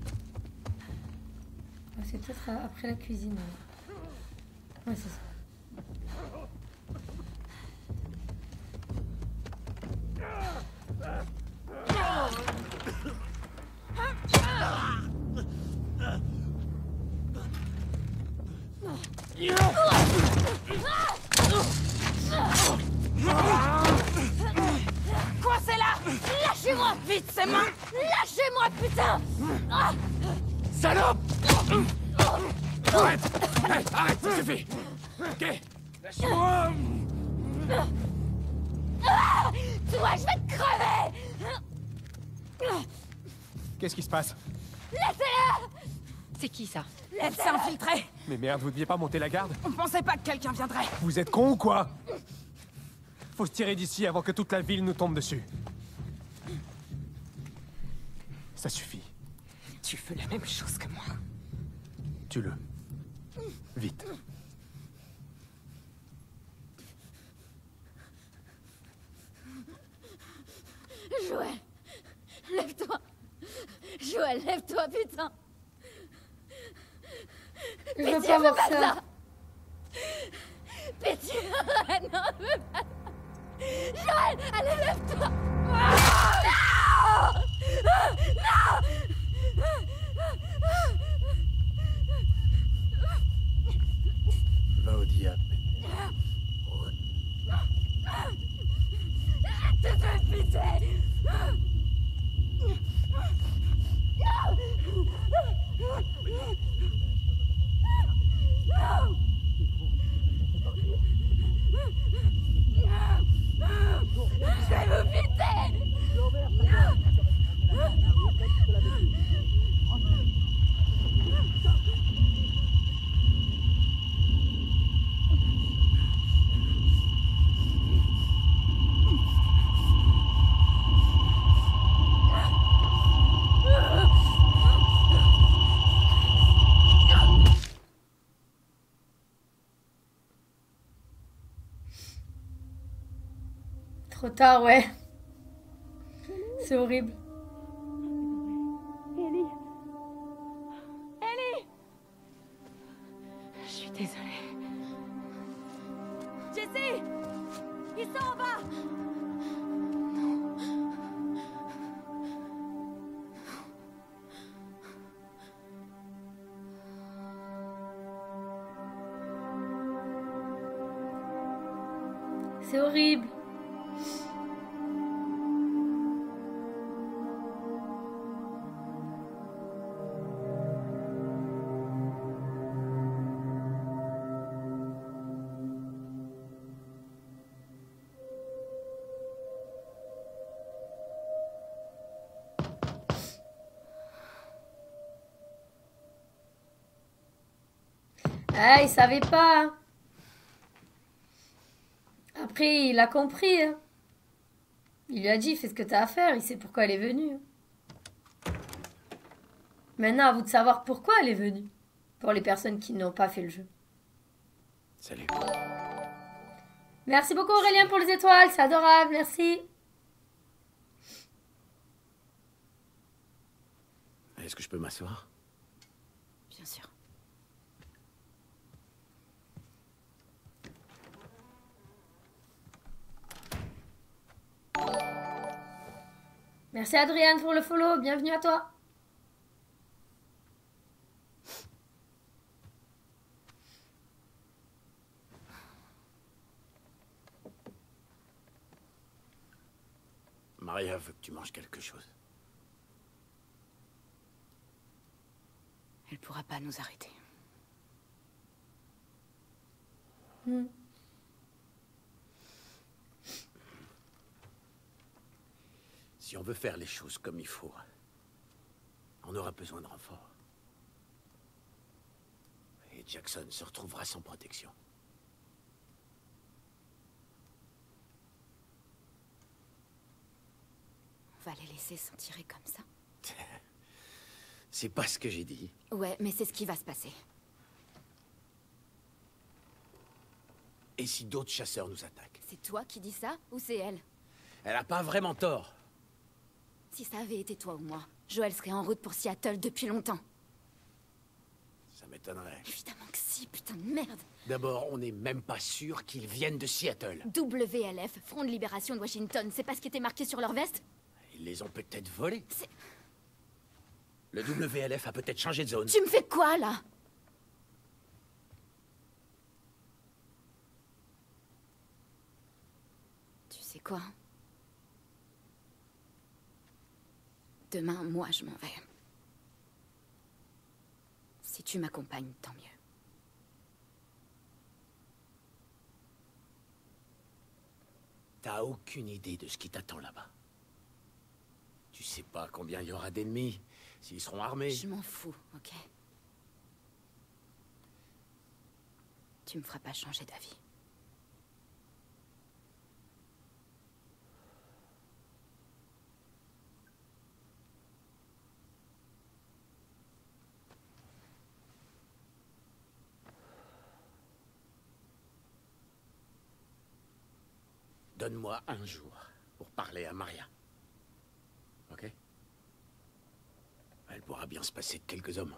[SPEAKER 1] Ah, c'est peut-être après la cuisine. Ouais, c'est ça.
[SPEAKER 3] Coincez là! Lâchez-moi! Vite, ses mains! Lâchez-moi, putain!
[SPEAKER 5] Salope! Arrête! Hey, arrête, ça suffit! Ok? Lâche-moi!
[SPEAKER 3] Toi, je vais te crever!
[SPEAKER 8] Qu'est-ce qui se passe?
[SPEAKER 3] Laissez-le!
[SPEAKER 4] C'est qui ça?
[SPEAKER 3] Elle s'est infiltrée!
[SPEAKER 8] Mais merde, vous deviez pas monter la garde?
[SPEAKER 3] On pensait pas que quelqu'un viendrait!
[SPEAKER 8] Vous êtes con ou quoi? Faut se tirer d'ici avant que toute la ville nous tombe dessus. Ça suffit.
[SPEAKER 4] Tu fais la même chose que moi.
[SPEAKER 8] Tue-le. Vite.
[SPEAKER 3] Joël! Lève-toi! Joël, lève-toi, putain!
[SPEAKER 1] Je veux pas voir ça.
[SPEAKER 3] Pitié! Non, je veux pas ça! Joël, allez, lève-toi!
[SPEAKER 7] Va au diable.
[SPEAKER 3] Je te fais pitié! Je vais vous buter!
[SPEAKER 1] Trop tard, ouais. C'est horrible.
[SPEAKER 3] Ellie!
[SPEAKER 2] Je suis désolée.
[SPEAKER 3] Jessie! Ils sont en bas!
[SPEAKER 1] C'est horrible. Ah, il savait pas. Hein. Après, il a compris. Hein. Il lui a dit, fais ce que t'as à faire. Il sait pourquoi elle est venue. Maintenant, à vous de savoir pourquoi elle est venue. Pour les personnes qui n'ont pas fait le jeu.
[SPEAKER 7] Salut.
[SPEAKER 1] Merci beaucoup Aurélien pour les étoiles. C'est adorable. Merci.
[SPEAKER 7] Est-ce que je peux m'asseoir?
[SPEAKER 2] Bien sûr.
[SPEAKER 1] Merci Adrienne pour le follow. Bienvenue à toi.
[SPEAKER 7] Maria veut que tu manges quelque chose.
[SPEAKER 2] Elle pourra pas nous arrêter.
[SPEAKER 7] Si on veut faire les choses comme il faut, on aura besoin de renforts. Et Jackson se retrouvera sans protection.
[SPEAKER 2] On va les laisser s'en tirer comme ça.
[SPEAKER 7] C'est pas ce que j'ai dit.
[SPEAKER 3] Ouais, mais c'est ce qui va se passer.
[SPEAKER 7] Et si d'autres chasseurs nous attaquent?
[SPEAKER 3] C'est toi qui dis ça ou c'est elle?
[SPEAKER 7] Elle a pas vraiment tort.
[SPEAKER 3] Si ça avait été toi ou moi, Joël serait en route pour Seattle depuis longtemps.
[SPEAKER 7] Ça m'étonnerait.
[SPEAKER 3] Évidemment que si, putain de merde.
[SPEAKER 7] D'abord, on n'est même pas sûr qu'ils viennent de Seattle.
[SPEAKER 3] WLF, Front de Libération de Washington, c'est pas ce qui était marqué sur leur veste?
[SPEAKER 7] Ils les ont peut-être volés.
[SPEAKER 3] C'est...
[SPEAKER 7] Le WLF a peut-être changé de zone.
[SPEAKER 3] Tu me fais quoi, là? Tu sais quoi? Demain, moi, je m'en vais. Si tu m'accompagnes, tant mieux.
[SPEAKER 7] T'as aucune idée de ce qui t'attend là-bas. Tu sais pas combien il y aura d'ennemis, s'ils seront armés.
[SPEAKER 3] Je m'en fous, ok? Tu me feras pas changer d'avis.
[SPEAKER 7] Donne-moi un jour pour parler à Maria. Ok? Elle pourra bien se passer de quelques hommes.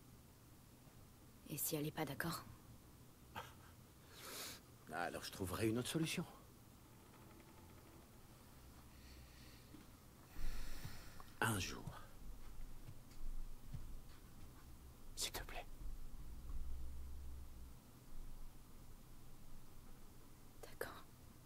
[SPEAKER 3] Et si elle est pas d'accord?
[SPEAKER 7] Alors je trouverai une autre solution. Un jour. S'il te plaît.
[SPEAKER 3] D'accord.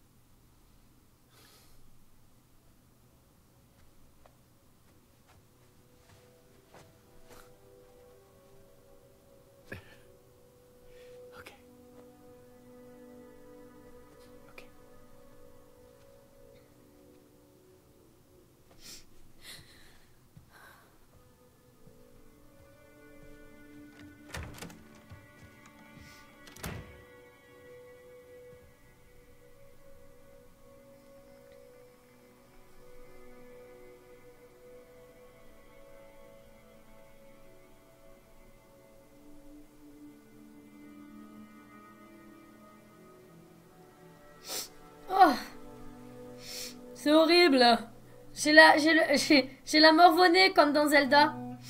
[SPEAKER 7] Ok. Ok.
[SPEAKER 1] Oh, c'est horrible. J'ai la morvonnée comme dans Zelda.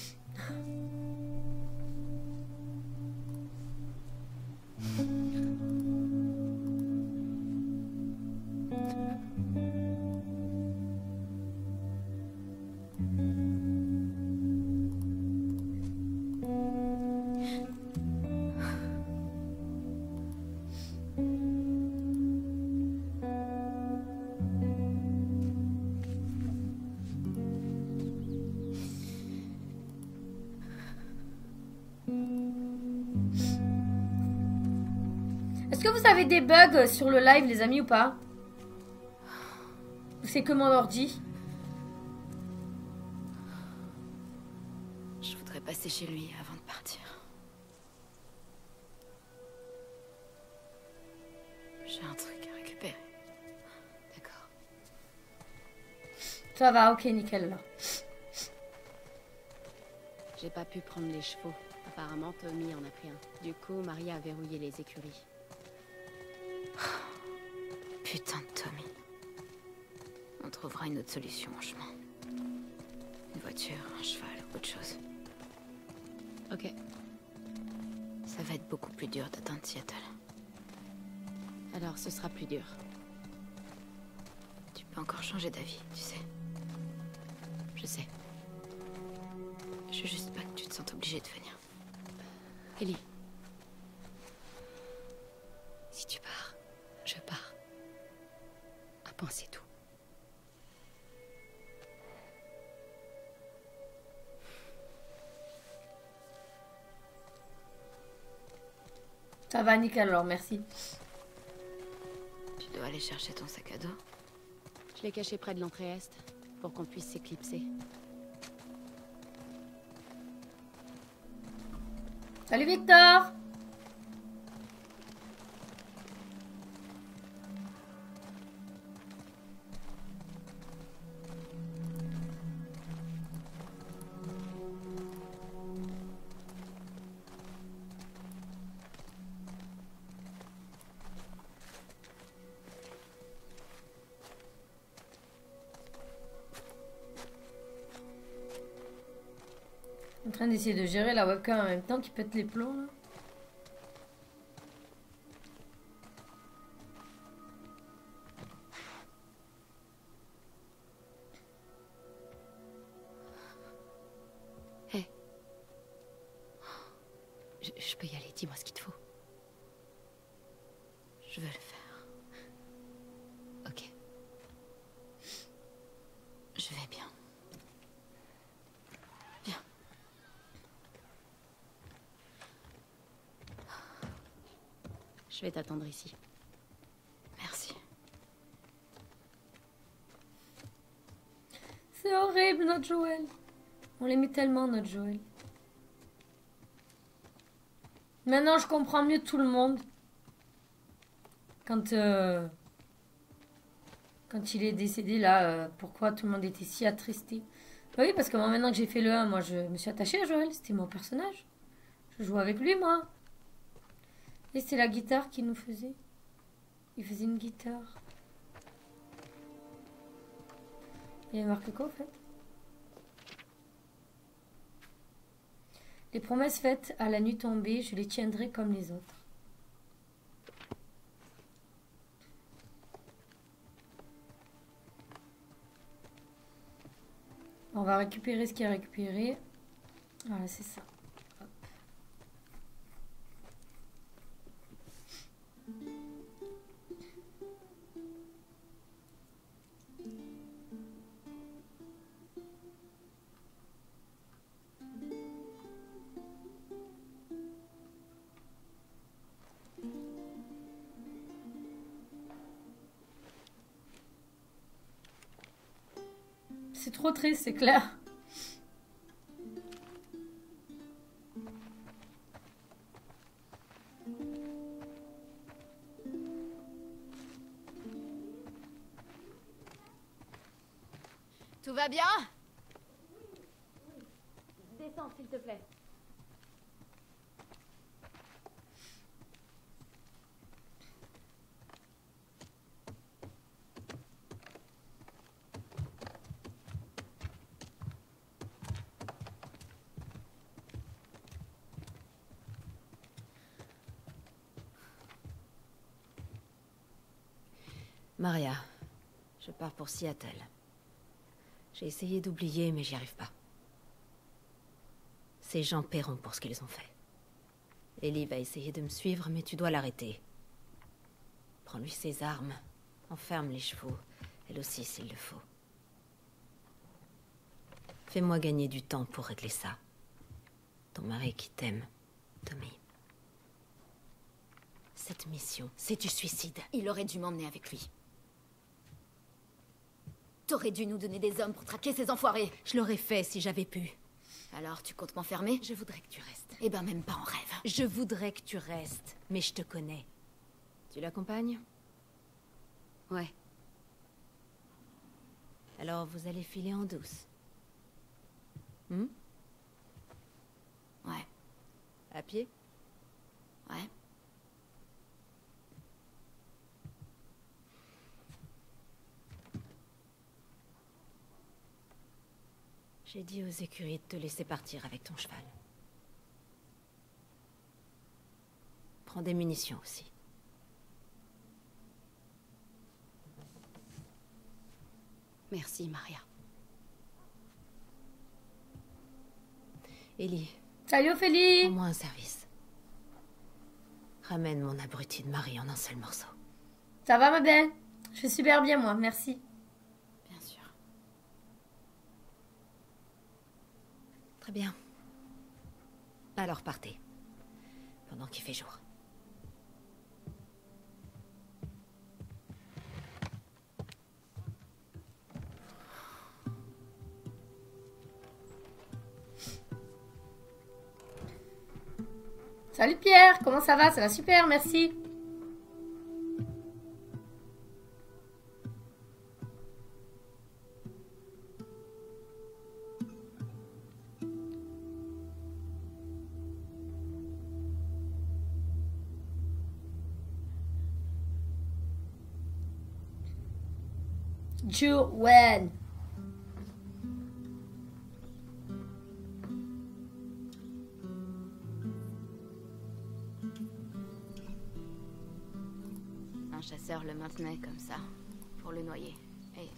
[SPEAKER 1] Est-ce que vous avez des bugs sur le live, les amis, ou pas? Ou c'est que mon ordi?
[SPEAKER 3] Je voudrais passer chez lui avant de partir. J'ai un truc à récupérer. D'accord.
[SPEAKER 1] Ça va, ok, nickel alors.
[SPEAKER 2] J'ai pas pu prendre les chevaux. Apparemment, Tommy en a pris un. Du coup, Maria a verrouillé les écuries.
[SPEAKER 3] Putain de Tommy. On trouvera une autre solution en chemin. Une voiture, un cheval, autre chose.
[SPEAKER 2] Ok.
[SPEAKER 3] Ça va être beaucoup plus dur d'atteindre Seattle.
[SPEAKER 2] Alors, ce sera plus dur.
[SPEAKER 3] Tu peux encore changer d'avis, tu sais.
[SPEAKER 2] Je sais.
[SPEAKER 3] Je veux juste pas que tu te sentes obligée de venir.
[SPEAKER 2] Ellie. Si tu pars, je pars. Un point, c'est tout.
[SPEAKER 1] Ça va, nickel alors, merci.
[SPEAKER 3] Tu dois aller chercher ton sac à dos.
[SPEAKER 2] Je l'ai caché près de l'entrée est, pour qu'on puisse s'éclipser.
[SPEAKER 1] Salut Victor! En train d'essayer de gérer la webcam en même temps qui pète les plombs. Là.
[SPEAKER 2] Hé. Je peux y aller, dis-moi ce qu'il te faut. Je veux le faire. Ok. Je vais bien. Viens. Je vais t'attendre ici. Merci.
[SPEAKER 1] C'est horrible, notre Joël. On l'aimait tellement, notre Joël. Maintenant, je comprends mieux tout le monde. Quand il est décédé, là, pourquoi tout le monde était si attristé. Bah oui, parce que moi, maintenant que j'ai fait le 1, moi, je me suis attachée à Joël. C'était mon personnage. Je jouais avec lui, moi. Et c'est la guitare qu'il nous faisait. Il faisait une guitare. Il y a marqué quoi, en fait? Les promesses faites à la nuit tombée, je les tiendrai comme les autres. On va récupérer ce qui est récupéré. Voilà, c'est ça. Hop. C'est trop triste, c'est clair.
[SPEAKER 2] Tout va bien? Descends, s'il te plaît. Maria, je pars pour Seattle. J'ai essayé d'oublier, mais j'y arrive pas. Ces gens paieront pour ce qu'ils ont fait. Ellie va essayer de me suivre, mais tu dois l'arrêter. Prends-lui ses armes, enferme les chevaux, elle aussi s'il le faut. Fais-moi gagner du temps pour régler ça. Ton mari qui t'aime, Tommy. Cette mission, c'est du suicide.
[SPEAKER 3] Il aurait dû m'emmener avec lui. T'aurais dû nous donner des hommes pour traquer ces enfoirés.
[SPEAKER 2] Je l'aurais fait si j'avais pu.
[SPEAKER 3] Alors, tu comptes m'enfermer?
[SPEAKER 2] Je voudrais que tu restes.
[SPEAKER 3] Eh ben, même pas en rêve.
[SPEAKER 2] Je voudrais que tu restes, mais je te connais. Tu l'accompagnes? Ouais. Alors, vous allez filer en douce.
[SPEAKER 3] Ouais.
[SPEAKER 2] À pied?
[SPEAKER 3] Ouais.
[SPEAKER 2] J'ai dit aux écuries de te laisser partir avec ton cheval. Prends des munitions aussi. Merci, Maria. Ellie,
[SPEAKER 1] Salut Ophélie!
[SPEAKER 2] rends-moi un service. Ramène mon abruti de mari en un seul morceau.
[SPEAKER 1] Ça va ma belle? Je fais super bien moi, merci.
[SPEAKER 2] Bien sûr. Très bien. Alors partez. Pendant qu'il fait jour.
[SPEAKER 1] Salut Pierre, comment ça va? Ça va super, merci. Joanne.
[SPEAKER 3] chasseur le maintenait comme ça, pour le noyer. Et...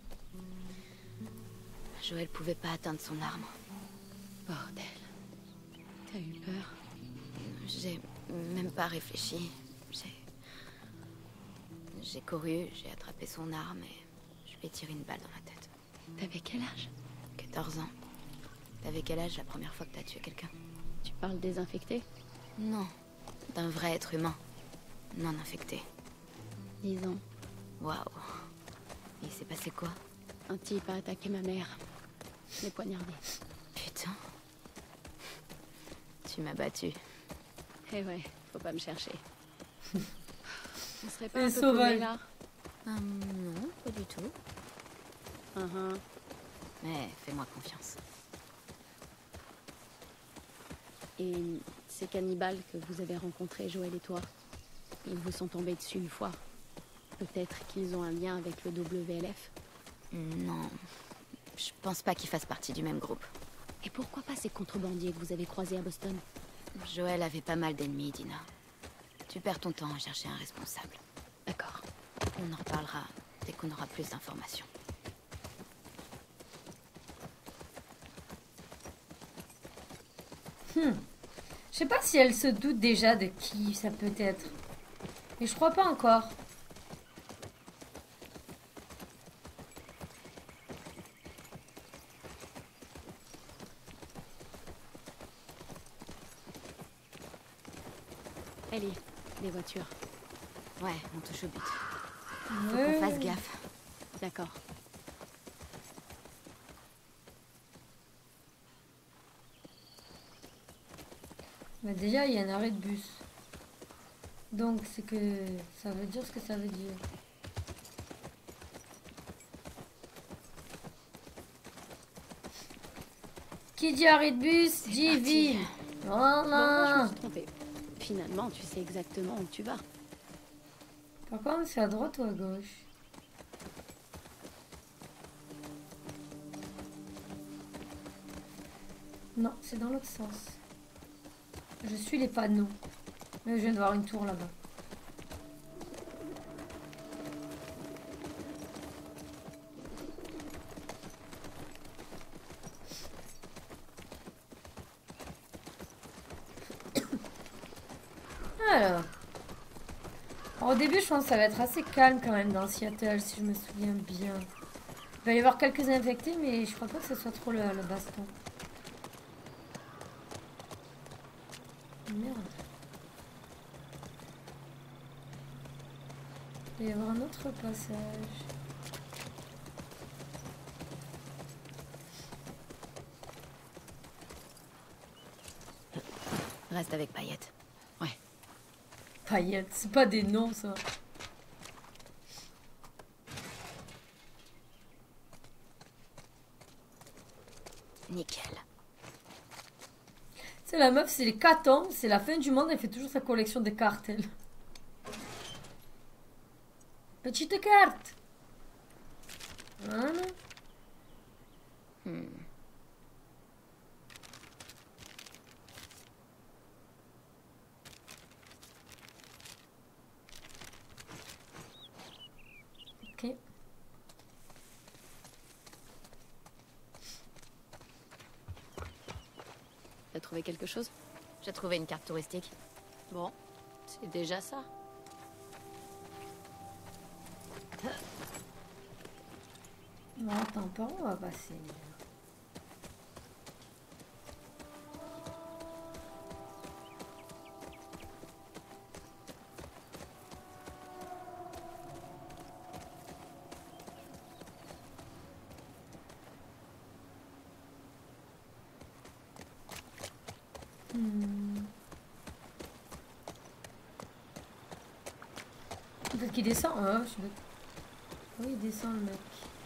[SPEAKER 3] Joël pouvait pas atteindre son arme.
[SPEAKER 2] Bordel. T'as eu peur?
[SPEAKER 3] J'ai même pas réfléchi. J'ai couru, j'ai attrapé son arme et je lui ai tiré une balle dans la tête.
[SPEAKER 2] T'avais quel âge?
[SPEAKER 3] 14 ans. T'avais quel âge la première fois que t'as tué quelqu'un?
[SPEAKER 2] Tu parles des infectés?
[SPEAKER 3] Non, d'un vrai être humain. Non infecté.
[SPEAKER 2] 10 ans.
[SPEAKER 3] Waouh. Il s'est passé quoi?
[SPEAKER 2] Un type a attaqué ma mère. Je l'ai poignardé.
[SPEAKER 3] Putain. Tu m'as battu.
[SPEAKER 2] Eh ouais, faut pas me chercher. On serait pas
[SPEAKER 1] Et
[SPEAKER 2] un peu
[SPEAKER 1] sauvage.
[SPEAKER 2] paumés, là?
[SPEAKER 3] Non, pas du tout.
[SPEAKER 2] Uh-huh.
[SPEAKER 3] Mais fais-moi confiance.
[SPEAKER 2] Et ces cannibales que vous avez rencontrés, Joël et toi, ils vous sont tombés dessus une fois. Peut-être qu'ils ont un lien avec le WLF?
[SPEAKER 3] Non, je pense pas qu'ils fassent partie du même groupe.
[SPEAKER 2] Et pourquoi pas ces contrebandiers que vous avez croisés à Boston?
[SPEAKER 3] Joël avait pas mal d'ennemis, Dina. Tu perds ton temps à chercher un responsable.
[SPEAKER 2] D'accord.
[SPEAKER 3] On en reparlera dès qu'on aura plus d'informations.
[SPEAKER 1] Je sais pas si elle se doute déjà de qui ça peut être. Mais je crois pas encore.
[SPEAKER 2] Ellie, les voitures.
[SPEAKER 3] Ouais, on touche au but. Faut
[SPEAKER 1] Ouais.
[SPEAKER 3] qu'on fasse gaffe.
[SPEAKER 2] D'accord.
[SPEAKER 1] Bah déjà, il y a un arrêt de bus. Donc, c'est que ça veut dire ce que ça veut dire. Qui dit arrêt de bus, dit
[SPEAKER 3] parti.
[SPEAKER 1] ville.
[SPEAKER 2] Bon, moi, je me
[SPEAKER 1] Voilà.
[SPEAKER 2] suis trompée. Finalement, tu sais exactement où tu vas.
[SPEAKER 1] Par contre, c'est à droite ou à gauche? Non, c'est dans l'autre sens. Je suis les panneaux. Mais je viens de voir une tour là-bas. Alors. Au début, je pense que ça va être assez calme quand même dans Seattle, si je me souviens bien. Il va y avoir quelques infectés, mais je crois pas que ce soit trop le baston. Merde. Il va y avoir un autre passage.
[SPEAKER 3] Reste avec Payette.
[SPEAKER 1] Paillettes, c'est pas des noms ça.
[SPEAKER 3] Nickel.
[SPEAKER 1] C'est la meuf, c'est les catombes, c'est la fin du monde, elle fait toujours sa collection de cartes, elle. Petite carte. Voilà. Ok.
[SPEAKER 2] T'as trouvé quelque chose?
[SPEAKER 3] J'ai trouvé une carte touristique.
[SPEAKER 2] Bon, c'est déjà ça.
[SPEAKER 1] Bon, attends, par où on va passer? Peut-être qu'il descend. Ah, je sais pas. Oui, il descend le mec.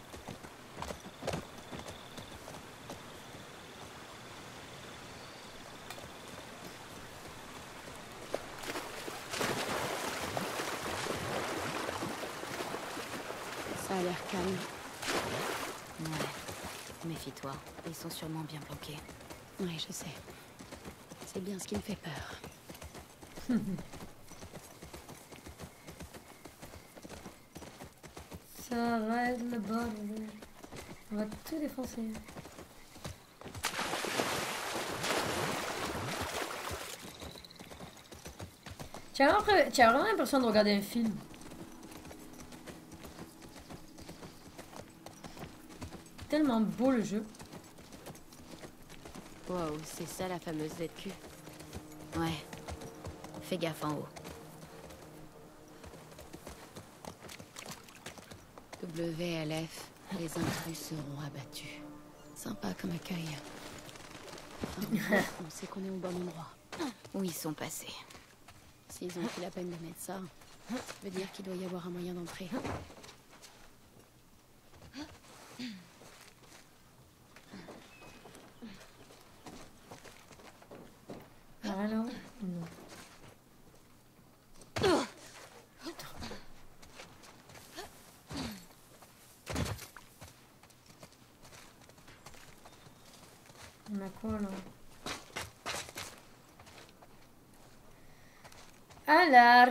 [SPEAKER 2] Ça a l'air calme.
[SPEAKER 3] Ouais. Méfie-toi. Ils sont sûrement bien bloqués.
[SPEAKER 2] Oui, je sais. C'est bien ce qui me fait peur.
[SPEAKER 1] Ça reste le bordel. On va tout défoncer. Tu as vraiment l'impression de regarder un film. Tellement beau le jeu.
[SPEAKER 2] Wow, c'est ça la fameuse ZQ. Ouais. Fais gaffe en haut. WLF, les intrus seront abattus. Sympa comme accueil. Enfin, on sait qu'on est au bon endroit.
[SPEAKER 3] Où ils sont passés?
[SPEAKER 2] S'ils ont pris la peine de mettre ça, ça veut dire qu'il doit y avoir un moyen d'entrer.
[SPEAKER 1] Alors, non. On a quoi là? Alors.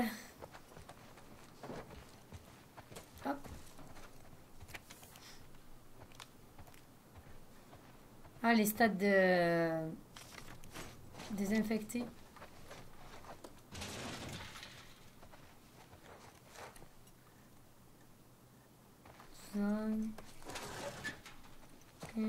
[SPEAKER 1] Hop. Ah, les stades de... désinfectés. Zone. Ok.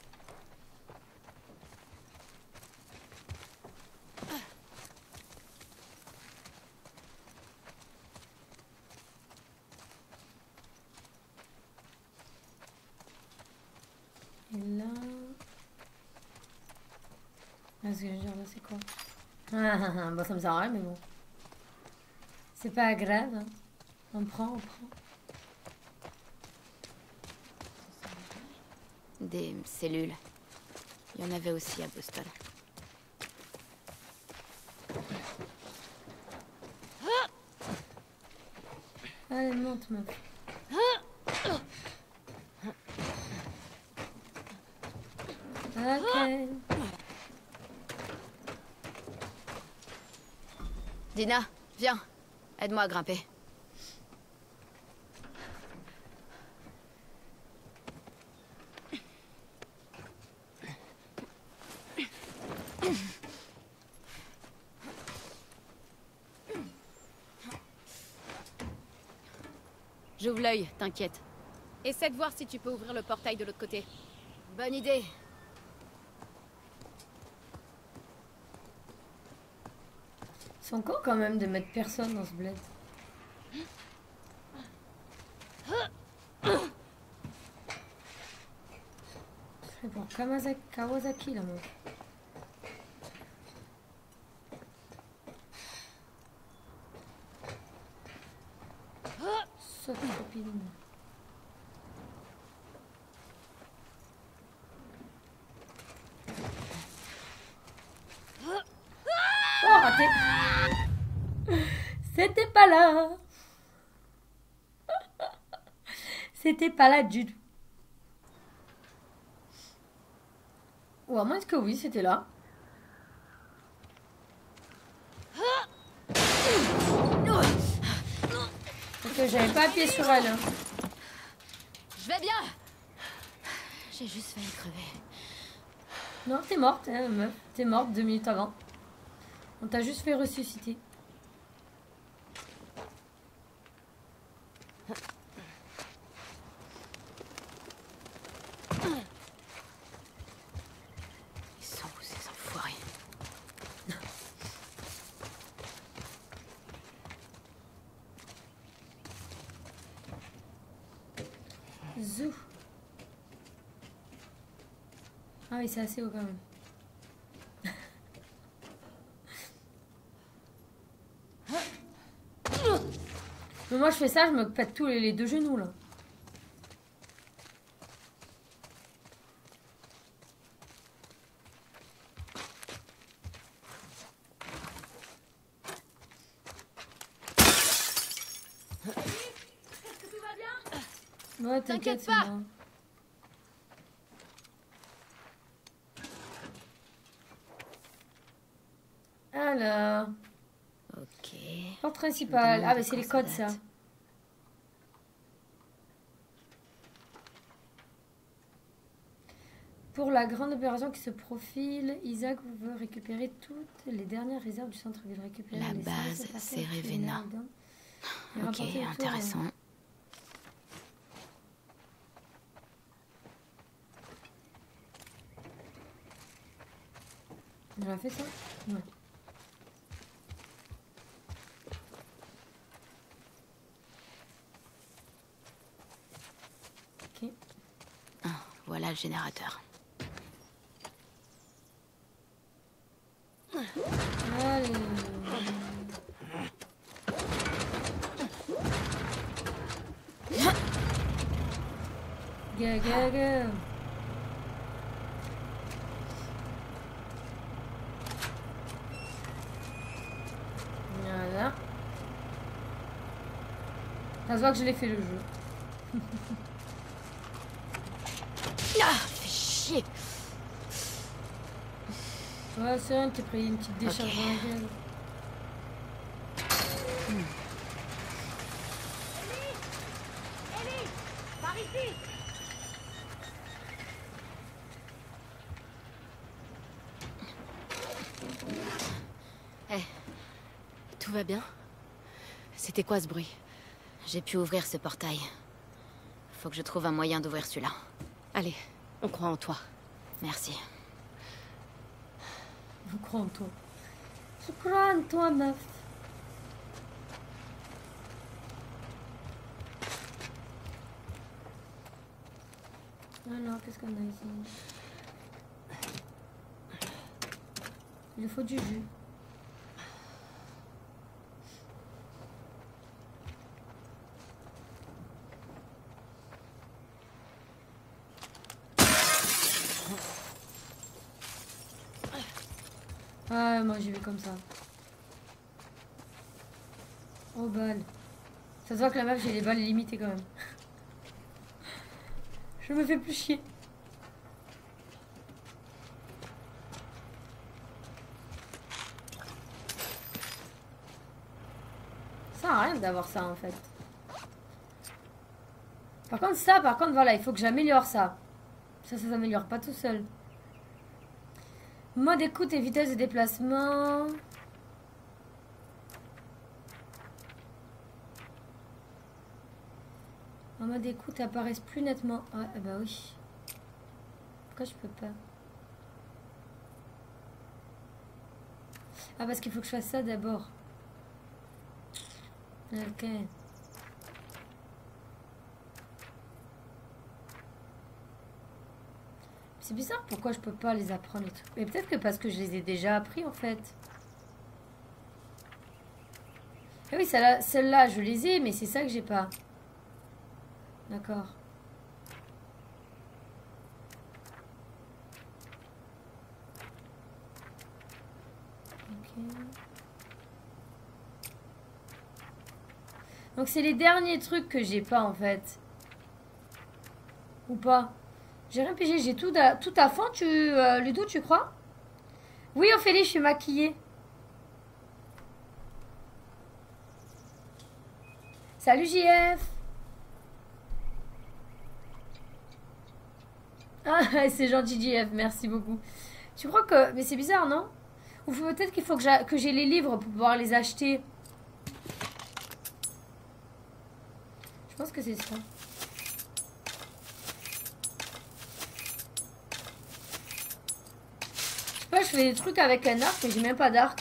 [SPEAKER 1] Et là... Ah, ce que je veux dire là, c'est quoi? Bon, ça me sert à rien, mais bon. C'est pas grave. Hein. On prend.
[SPEAKER 3] Des cellules. Il y en avait aussi à Boston.
[SPEAKER 1] Allez, monte, meuf. Ok.
[SPEAKER 3] Dina, viens. Aide-moi à grimper.
[SPEAKER 2] J'ouvre l'œil, t'inquiète. Essaie de voir si tu peux ouvrir le portail de l'autre côté.
[SPEAKER 3] Bonne idée.
[SPEAKER 1] Ils sont cons quand même de mettre personne dans ce bled. C'est pour Kawasaki là, moi. Saute copine. Oh, raté. C'était pas là. C'était pas là du tout. Ou à moins que oui, c'était là. Parce que j'avais pas appuyé sur elle. Hein.
[SPEAKER 2] Je vais bien. J'ai juste failli crever.
[SPEAKER 1] Non, t'es morte, hein, meuf. T'es morte 2 minutes avant. On t'a juste fait ressusciter.
[SPEAKER 3] Ils sont où ces enfoirés?
[SPEAKER 1] Zou. Ah oui, c'est assez haut quand même. Mais moi je fais ça, je me pète tous les 2 genoux là. Ouais, t'inquiète pas. Moi. Alors.
[SPEAKER 3] Ok.
[SPEAKER 1] Porte principale. Ah, mais c'est les codes ça. Pour la grande opération qui se profile, Isaac veut récupérer toutes les dernières réserves du centre-ville. Récupérer
[SPEAKER 3] La
[SPEAKER 1] les
[SPEAKER 3] base,
[SPEAKER 1] services
[SPEAKER 3] c'est
[SPEAKER 1] parfaits,
[SPEAKER 3] Ravenna.
[SPEAKER 1] et
[SPEAKER 3] Ok,
[SPEAKER 1] remporter le tour,
[SPEAKER 3] intéressant.
[SPEAKER 1] On a fait ça? Ouais. Ok.
[SPEAKER 3] Ah, voilà le générateur.
[SPEAKER 1] Allez. Go, go, go. Voilà. Ça se voit que je l'ai fait le jeu.
[SPEAKER 3] Ah, fais chier.
[SPEAKER 1] Ouais, c'est vrai, t'es pris une petite décharge
[SPEAKER 3] Ok.
[SPEAKER 1] dans la gueule.
[SPEAKER 2] Tout va bien? C'était quoi ce bruit?
[SPEAKER 3] J'ai pu ouvrir ce portail. Faut que je trouve un moyen d'ouvrir celui-là.
[SPEAKER 2] Allez, on croit en toi.
[SPEAKER 3] Merci.
[SPEAKER 1] Je crois en toi. Je crois en toi, meuf. Alors, qu'est-ce qu'on a ici? Il faut du jus. Ah, moi j'y vais comme ça. Oh, balles. Ça se voit que la meuf, j'ai les balles limitées quand même. Je me fais plus chier. Ça sert à rien d'avoir ça en fait. Par contre, voilà, il faut que j'améliore ça. Ça s'améliore pas tout seul. Mode écoute et vitesse de déplacement. En mode écoute apparaissent plus nettement. Ouais, bah oui. Pourquoi je peux pas? Ah, parce qu'il faut que je fasse ça d'abord. Ok. C'est bizarre pourquoi je peux pas les apprendre les trucs. Mais peut-être que parce que je les ai déjà appris en fait. Ah oui, celle-là, je les ai, mais c'est ça que j'ai pas. D'accord. Ok. Donc c'est les derniers trucs que j'ai pas en fait. Ou pas? J'ai rien pigé, j'ai tout à fond, Ludo, tu crois? Oui, Ophélie, je suis maquillée. Salut JF. Ah, c'est gentil JF, merci beaucoup. Tu crois que... Mais c'est bizarre, non? Ou peut-être qu'il faut que j'ai les livres pour pouvoir les acheter. Je pense que c'est ça. Je fais des trucs avec un arc, mais j'ai même pas d'arc.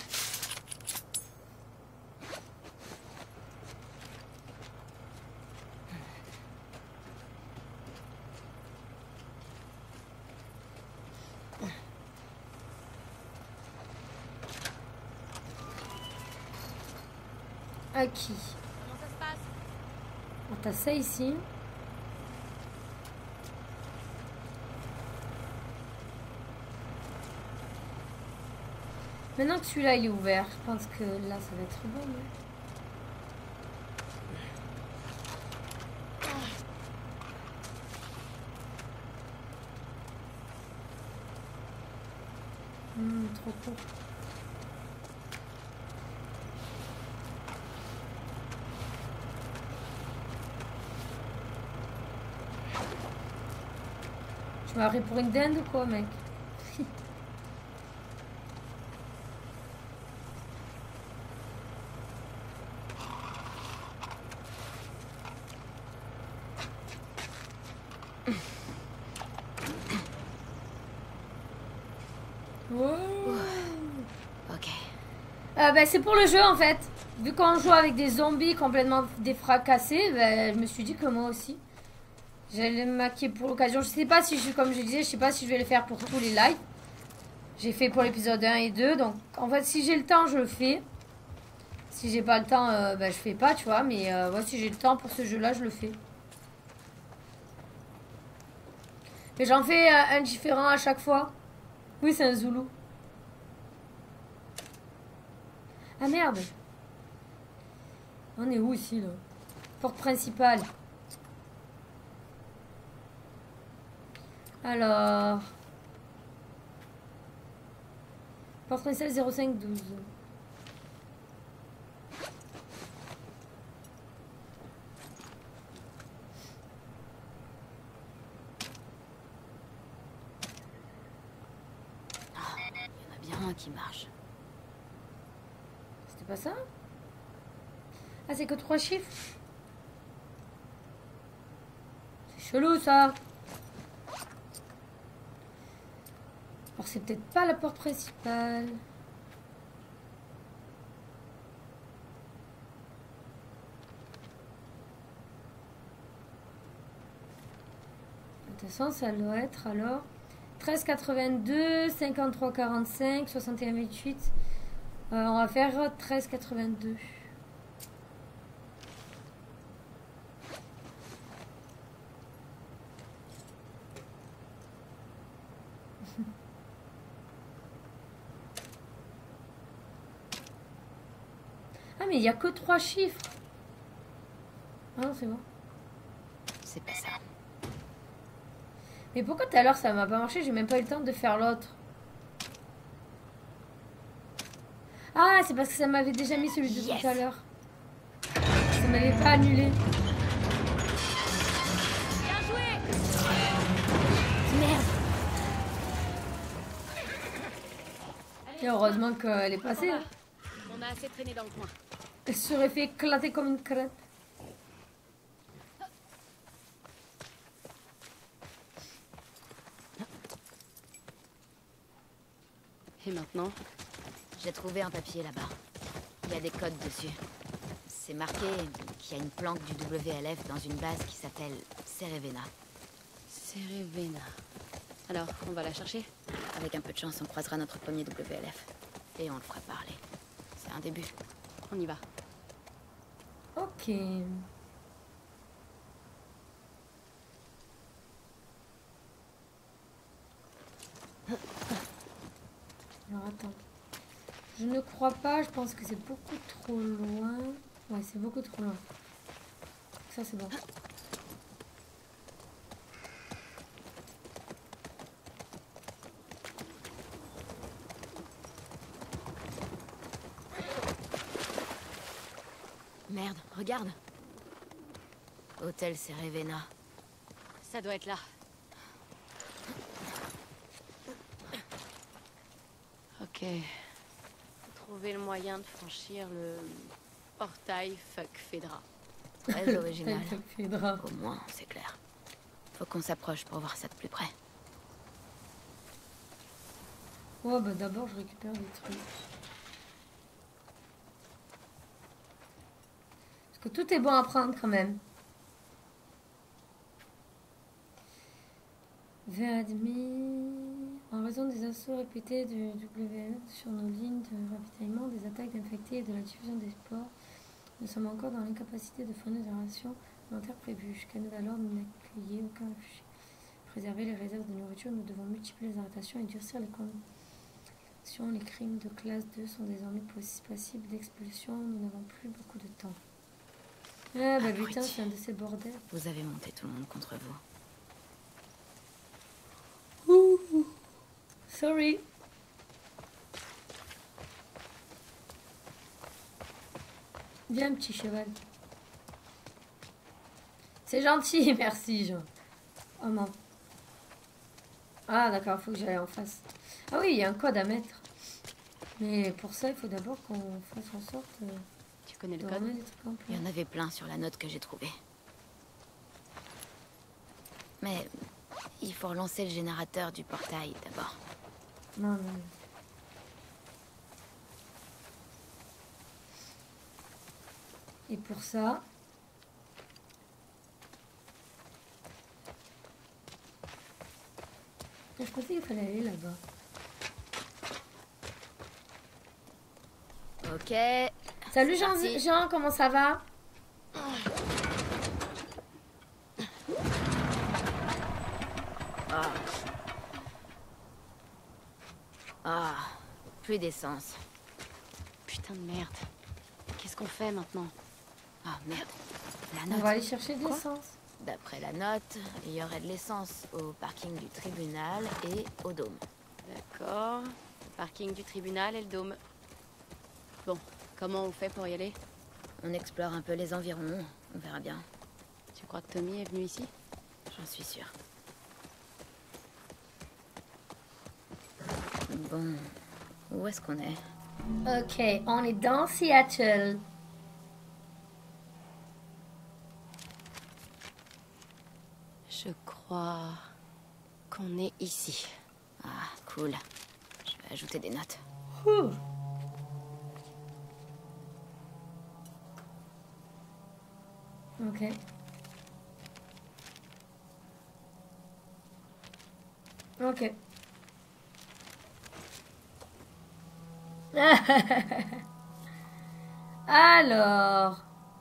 [SPEAKER 1] Acquis.
[SPEAKER 2] Comment ça se passe?
[SPEAKER 1] On t'a ça ici. Maintenant que celui-là il est ouvert, je pense que là ça va être bon. Trop court. Tu m'as pris pour une dinde ou quoi, mec? Wow.
[SPEAKER 3] Ok.
[SPEAKER 1] Bah, c'est pour le jeu en fait. Vu qu'on joue avec des zombies complètement défracassés, bah, je me suis dit que moi aussi j'allais me maquiller pour l'occasion. Je sais pas si comme je disais, je sais pas si je vais le faire pour tous les lives. J'ai fait pour l'épisode 1 et 2. Donc en fait si j'ai le temps je le fais. Si j'ai pas le temps bah, je fais pas tu vois. Mais ouais, si j'ai le temps pour ce jeu là je le fais. Et j'en fais un différent à chaque fois. Oui c'est un Zoulou. Ah merde. On est où ici là? Porte principale. Alors. Porte principale 0512.
[SPEAKER 3] Il y en a bien un qui marche.
[SPEAKER 1] C'était pas ça? Ah, c'est que 3 chiffres. C'est chelou ça. Alors, c'est peut-être pas la porte principale. De toute façon, ça doit être alors 13,82, 53,45, 61,28. On va faire 13,82. Ah mais il n'y a que 3 chiffres. Ah non c'est bon.
[SPEAKER 3] C'est pas ça.
[SPEAKER 1] Mais pourquoi tout à l'heure ça m'a pas marché? J'ai même pas eu le temps de faire l'autre. Ah c'est parce que ça m'avait déjà mis celui de tout à l'heure. Ça m'avait pas annulé.
[SPEAKER 2] Bien joué!
[SPEAKER 1] Merde. Et heureusement qu'elle est passée. Hein.
[SPEAKER 2] On a assez traîné dans le coin.
[SPEAKER 1] Elle serait fait éclater comme une crêpe.
[SPEAKER 2] Et maintenant?
[SPEAKER 3] J'ai trouvé un papier là-bas. Il y a des codes dessus. C'est marqué qu'il y a une planque du WLF dans une base qui s'appelle Cerevena.
[SPEAKER 2] Cerevena. Alors, on va la chercher?
[SPEAKER 3] Avec un peu de chance, on croisera notre premier WLF. Et on le fera parler. C'est un début.
[SPEAKER 2] On y va.
[SPEAKER 1] Ok. Alors attends. Je ne crois pas, je pense que c'est beaucoup trop loin. Ouais, c'est beaucoup trop loin. Ça c'est bon.
[SPEAKER 3] Merde, regarde. Hôtel Cerevena.
[SPEAKER 2] Ça doit être là. Ok. Faut trouver le moyen de franchir le portail Fuck Fedra.
[SPEAKER 3] Très original.
[SPEAKER 1] Fedra.
[SPEAKER 3] Au moins, c'est clair. Faut qu'on s'approche pour voir ça de plus près.
[SPEAKER 1] Ouais, bah d'abord je récupère des trucs. Parce que tout est bon à prendre quand même. 20,5. En raison des assauts répétés du WL sur nos lignes de ravitaillement, des attaques d'infectés et de la diffusion des sports, nous sommes encore dans l'incapacité de fournir des rations alimentaires prévues. Jusqu'à nouvel ordre, nous n'accueillons aucun réfugié. Préserver les réserves de nourriture, nous devons multiplier les arrestations et durcir les conditions. Les crimes de classe 2 sont désormais passibles d'expulsion. Nous n'avons plus beaucoup de temps. Ah bah putain, c'est un de ces bordels.
[SPEAKER 3] Vous avez monté tout le monde contre vous.
[SPEAKER 1] Ouh. Sorry. Viens, petit cheval. C'est gentil, merci, Jean. Oh non. Ah d'accord, il faut que j'aille en face. Ah oui, il y a un code à mettre. Mais pour ça, il faut d'abord qu'on fasse en sorte
[SPEAKER 2] Tu connais le
[SPEAKER 1] de
[SPEAKER 2] code?
[SPEAKER 1] remettre des trucs en place.
[SPEAKER 3] Il y en avait plein sur la note que j'ai trouvée. Mais il faut relancer le générateur du portail d'abord.
[SPEAKER 1] Non, non. Et pour ça... Je pensais qu'il fallait aller là-bas.
[SPEAKER 3] Ok.
[SPEAKER 1] Salut
[SPEAKER 3] C'est parti.
[SPEAKER 1] Jean, comment ça va?
[SPEAKER 3] Ah, plus d'essence.
[SPEAKER 2] Putain de merde. Qu'est-ce qu'on fait maintenant?
[SPEAKER 3] Ah merde. La
[SPEAKER 1] On
[SPEAKER 3] note.
[SPEAKER 1] va aller chercher de l'essence.
[SPEAKER 3] D'après la note, il y aurait de l'essence au parking du tribunal et au dôme.
[SPEAKER 2] D'accord. Le parking du tribunal et le dôme. Bon, comment on fait pour y aller?
[SPEAKER 3] On explore un peu les environs, on verra bien.
[SPEAKER 2] Tu crois que Tommy est venu ici?
[SPEAKER 3] J'en suis sûre. Bon, où est-ce qu'on est?
[SPEAKER 1] Ok, on est dans Seattle.
[SPEAKER 2] Je crois qu'on est ici.
[SPEAKER 3] Ah, cool. Je vais ajouter des notes.
[SPEAKER 1] Ouh. Ok. Ok. Alors.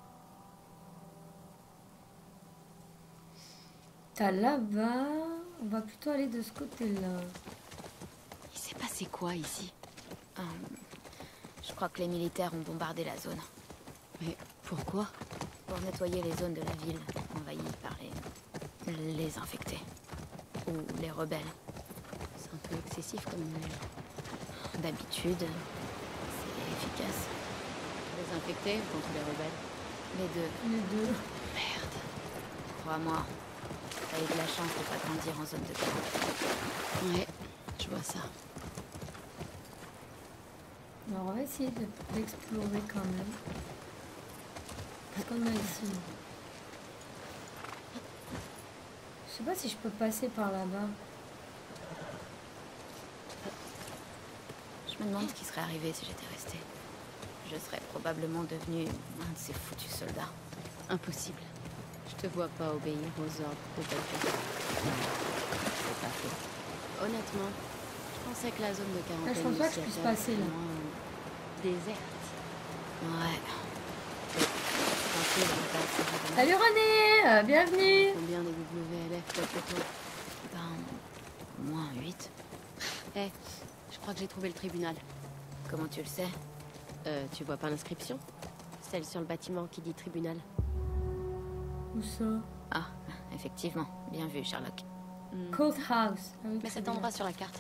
[SPEAKER 1] T'as là-bas. On va plutôt aller de ce côté-là.
[SPEAKER 2] Il s'est passé quoi ici?
[SPEAKER 3] Je crois que les militaires ont bombardé la zone.
[SPEAKER 2] Mais pourquoi?
[SPEAKER 3] Pour nettoyer les zones de la ville envahies par les infectés. Ou les rebelles.
[SPEAKER 2] C'est un peu excessif comme...
[SPEAKER 3] D'habitude, c'est efficace.
[SPEAKER 2] Les infectés contre les rebelles.
[SPEAKER 3] Les deux.
[SPEAKER 1] Les deux.
[SPEAKER 2] Merde.
[SPEAKER 3] Crois-moi, t'as eu de la chance de pas grandir en zone de guerre.
[SPEAKER 2] Ouais, je vois ça.
[SPEAKER 1] Alors, on va essayer d'explorer quand même. Qu'est-ce qu'on a ici? Je sais pas si je peux passer par là-bas.
[SPEAKER 3] Je me demande ce qui serait arrivé si j'étais restée. Je serais probablement devenue un de ces foutus soldats.
[SPEAKER 2] Impossible. Je te vois pas obéir aux ordres de quelqu'un.
[SPEAKER 3] C'est pas fait.
[SPEAKER 2] Honnêtement, je pensais que la zone de quarantaine...
[SPEAKER 1] je pense pas que je
[SPEAKER 2] du
[SPEAKER 1] puisse
[SPEAKER 2] Seattle
[SPEAKER 1] passer, là.
[SPEAKER 2] était moins déserte.
[SPEAKER 3] Ouais. Tranquille, on passe, c'est vraiment-
[SPEAKER 1] Salut René, bienvenue.
[SPEAKER 2] Combien des WLF d'après toi?
[SPEAKER 3] Ben, moins 8.
[SPEAKER 2] Eh, je crois que j'ai trouvé le tribunal.
[SPEAKER 3] Comment tu le sais?
[SPEAKER 2] Tu vois pas l'inscription? Celle sur le bâtiment qui dit tribunal.
[SPEAKER 1] Où ça?
[SPEAKER 3] Ah, effectivement. Bien vu, Sherlock.
[SPEAKER 1] Courthouse. Ah oui,
[SPEAKER 2] Mais
[SPEAKER 1] très
[SPEAKER 2] cet
[SPEAKER 1] bien.
[SPEAKER 2] endroit sur la carte.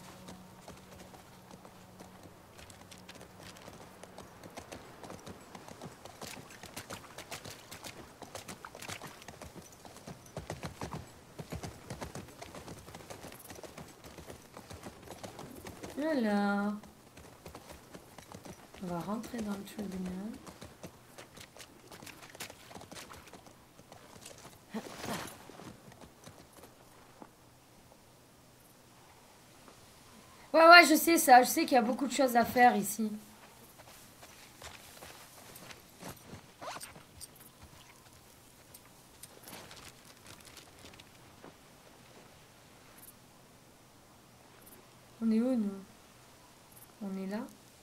[SPEAKER 1] Alors, on va rentrer dans le tribunal. Ouais, je sais ça. Je sais qu'il y a beaucoup de choses à faire ici. On est où, nous? On est là?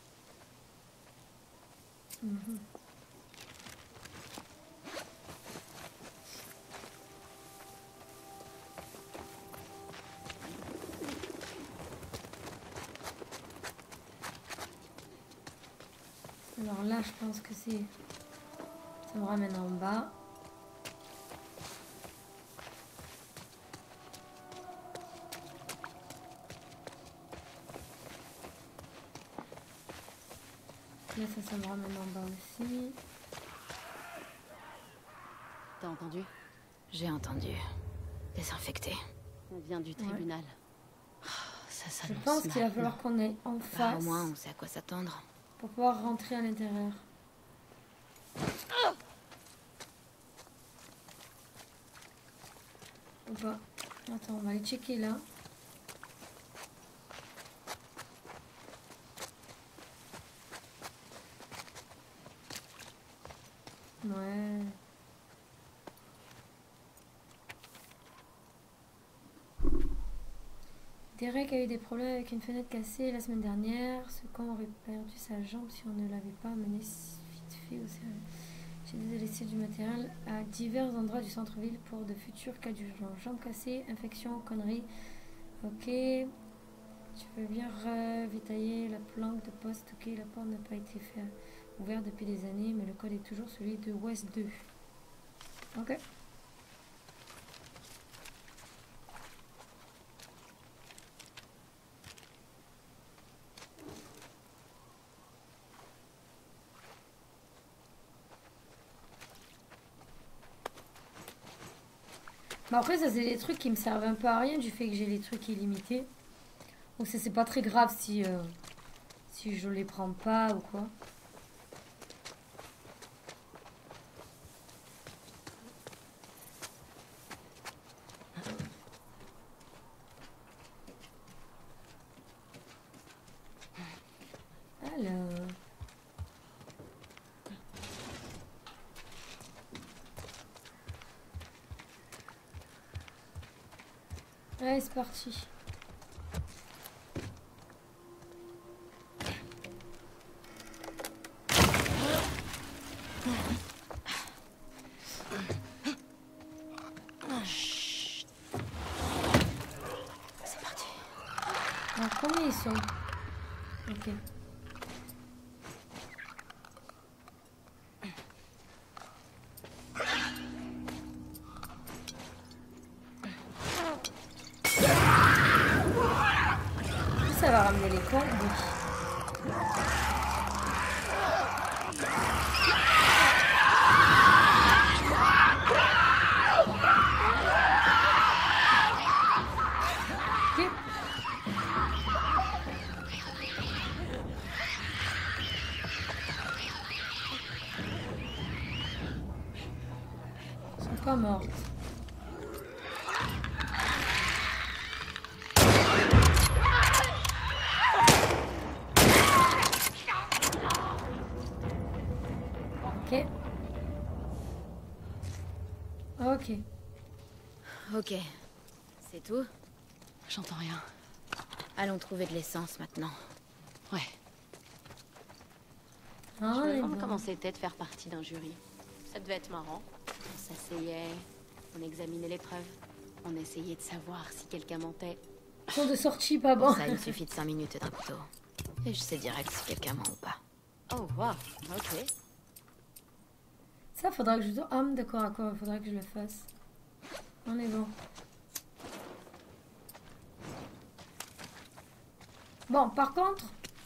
[SPEAKER 1] Mhm. Alors là, je pense que c'est... Ça me ramène en bas. Là, ça me ramène en bas aussi.
[SPEAKER 2] T'as entendu?
[SPEAKER 3] J'ai entendu. Désinfecté.
[SPEAKER 2] On vient du tribunal. Ça
[SPEAKER 1] Je
[SPEAKER 2] s'annonce
[SPEAKER 1] pense qu'il va
[SPEAKER 2] mal.
[SPEAKER 1] falloir qu'on aille en
[SPEAKER 3] Bah,
[SPEAKER 1] face
[SPEAKER 3] au moins, on sait à quoi s'attendre.
[SPEAKER 1] pour pouvoir rentrer à l'intérieur. Ou pas. Attends, on va aller checker là. Ouais. Derek a eu des problèmes avec une fenêtre cassée la semaine dernière. Ce camp aurait perdu sa jambe si on ne l'avait pas amené vite fait au service. J'ai délaissé du matériel à divers endroits du centre-ville pour de futurs cas d'urgence. Jambe cassée, infection, conneries. Ok. Tu veux bien ravitailler la planque de poste. Ok, la porte n'a pas été ouverte depuis des années, mais le code est toujours celui de West 2. Ok. Mais après, ça, c'est des trucs qui me servent un peu à rien du fait que j'ai les trucs illimités. Donc, c'est pas très grave si je les prends pas ou quoi. Alors. Allez, c'est parti.
[SPEAKER 3] C'est parti.
[SPEAKER 1] Alors, combien ils sont? Ok. Ça va ramener les cons, oui. Ok. Ils sont pas morts. Ok. Ok.
[SPEAKER 3] Ok. C'est tout?
[SPEAKER 2] J'entends rien.
[SPEAKER 3] Allons trouver de l'essence maintenant.
[SPEAKER 2] Ouais.
[SPEAKER 1] Ah,
[SPEAKER 2] Je me
[SPEAKER 1] les
[SPEAKER 2] demande
[SPEAKER 1] bons.
[SPEAKER 2] comment c'était de faire partie d'un jury. Ça devait être marrant. On s'asseyait, on examinait les preuves, on essayait de savoir si quelqu'un mentait.
[SPEAKER 1] Tour de sortie, pas bon.
[SPEAKER 3] Pour ça, il me suffit de 5 minutes et d'un couteau. Et je sais direct si quelqu'un ment ou pas.
[SPEAKER 2] Oh, wow, ok.
[SPEAKER 1] Ça, faudra que je... Ah, d'accord, à quoi? Faudra que je le fasse. On est bon. Bon, par contre,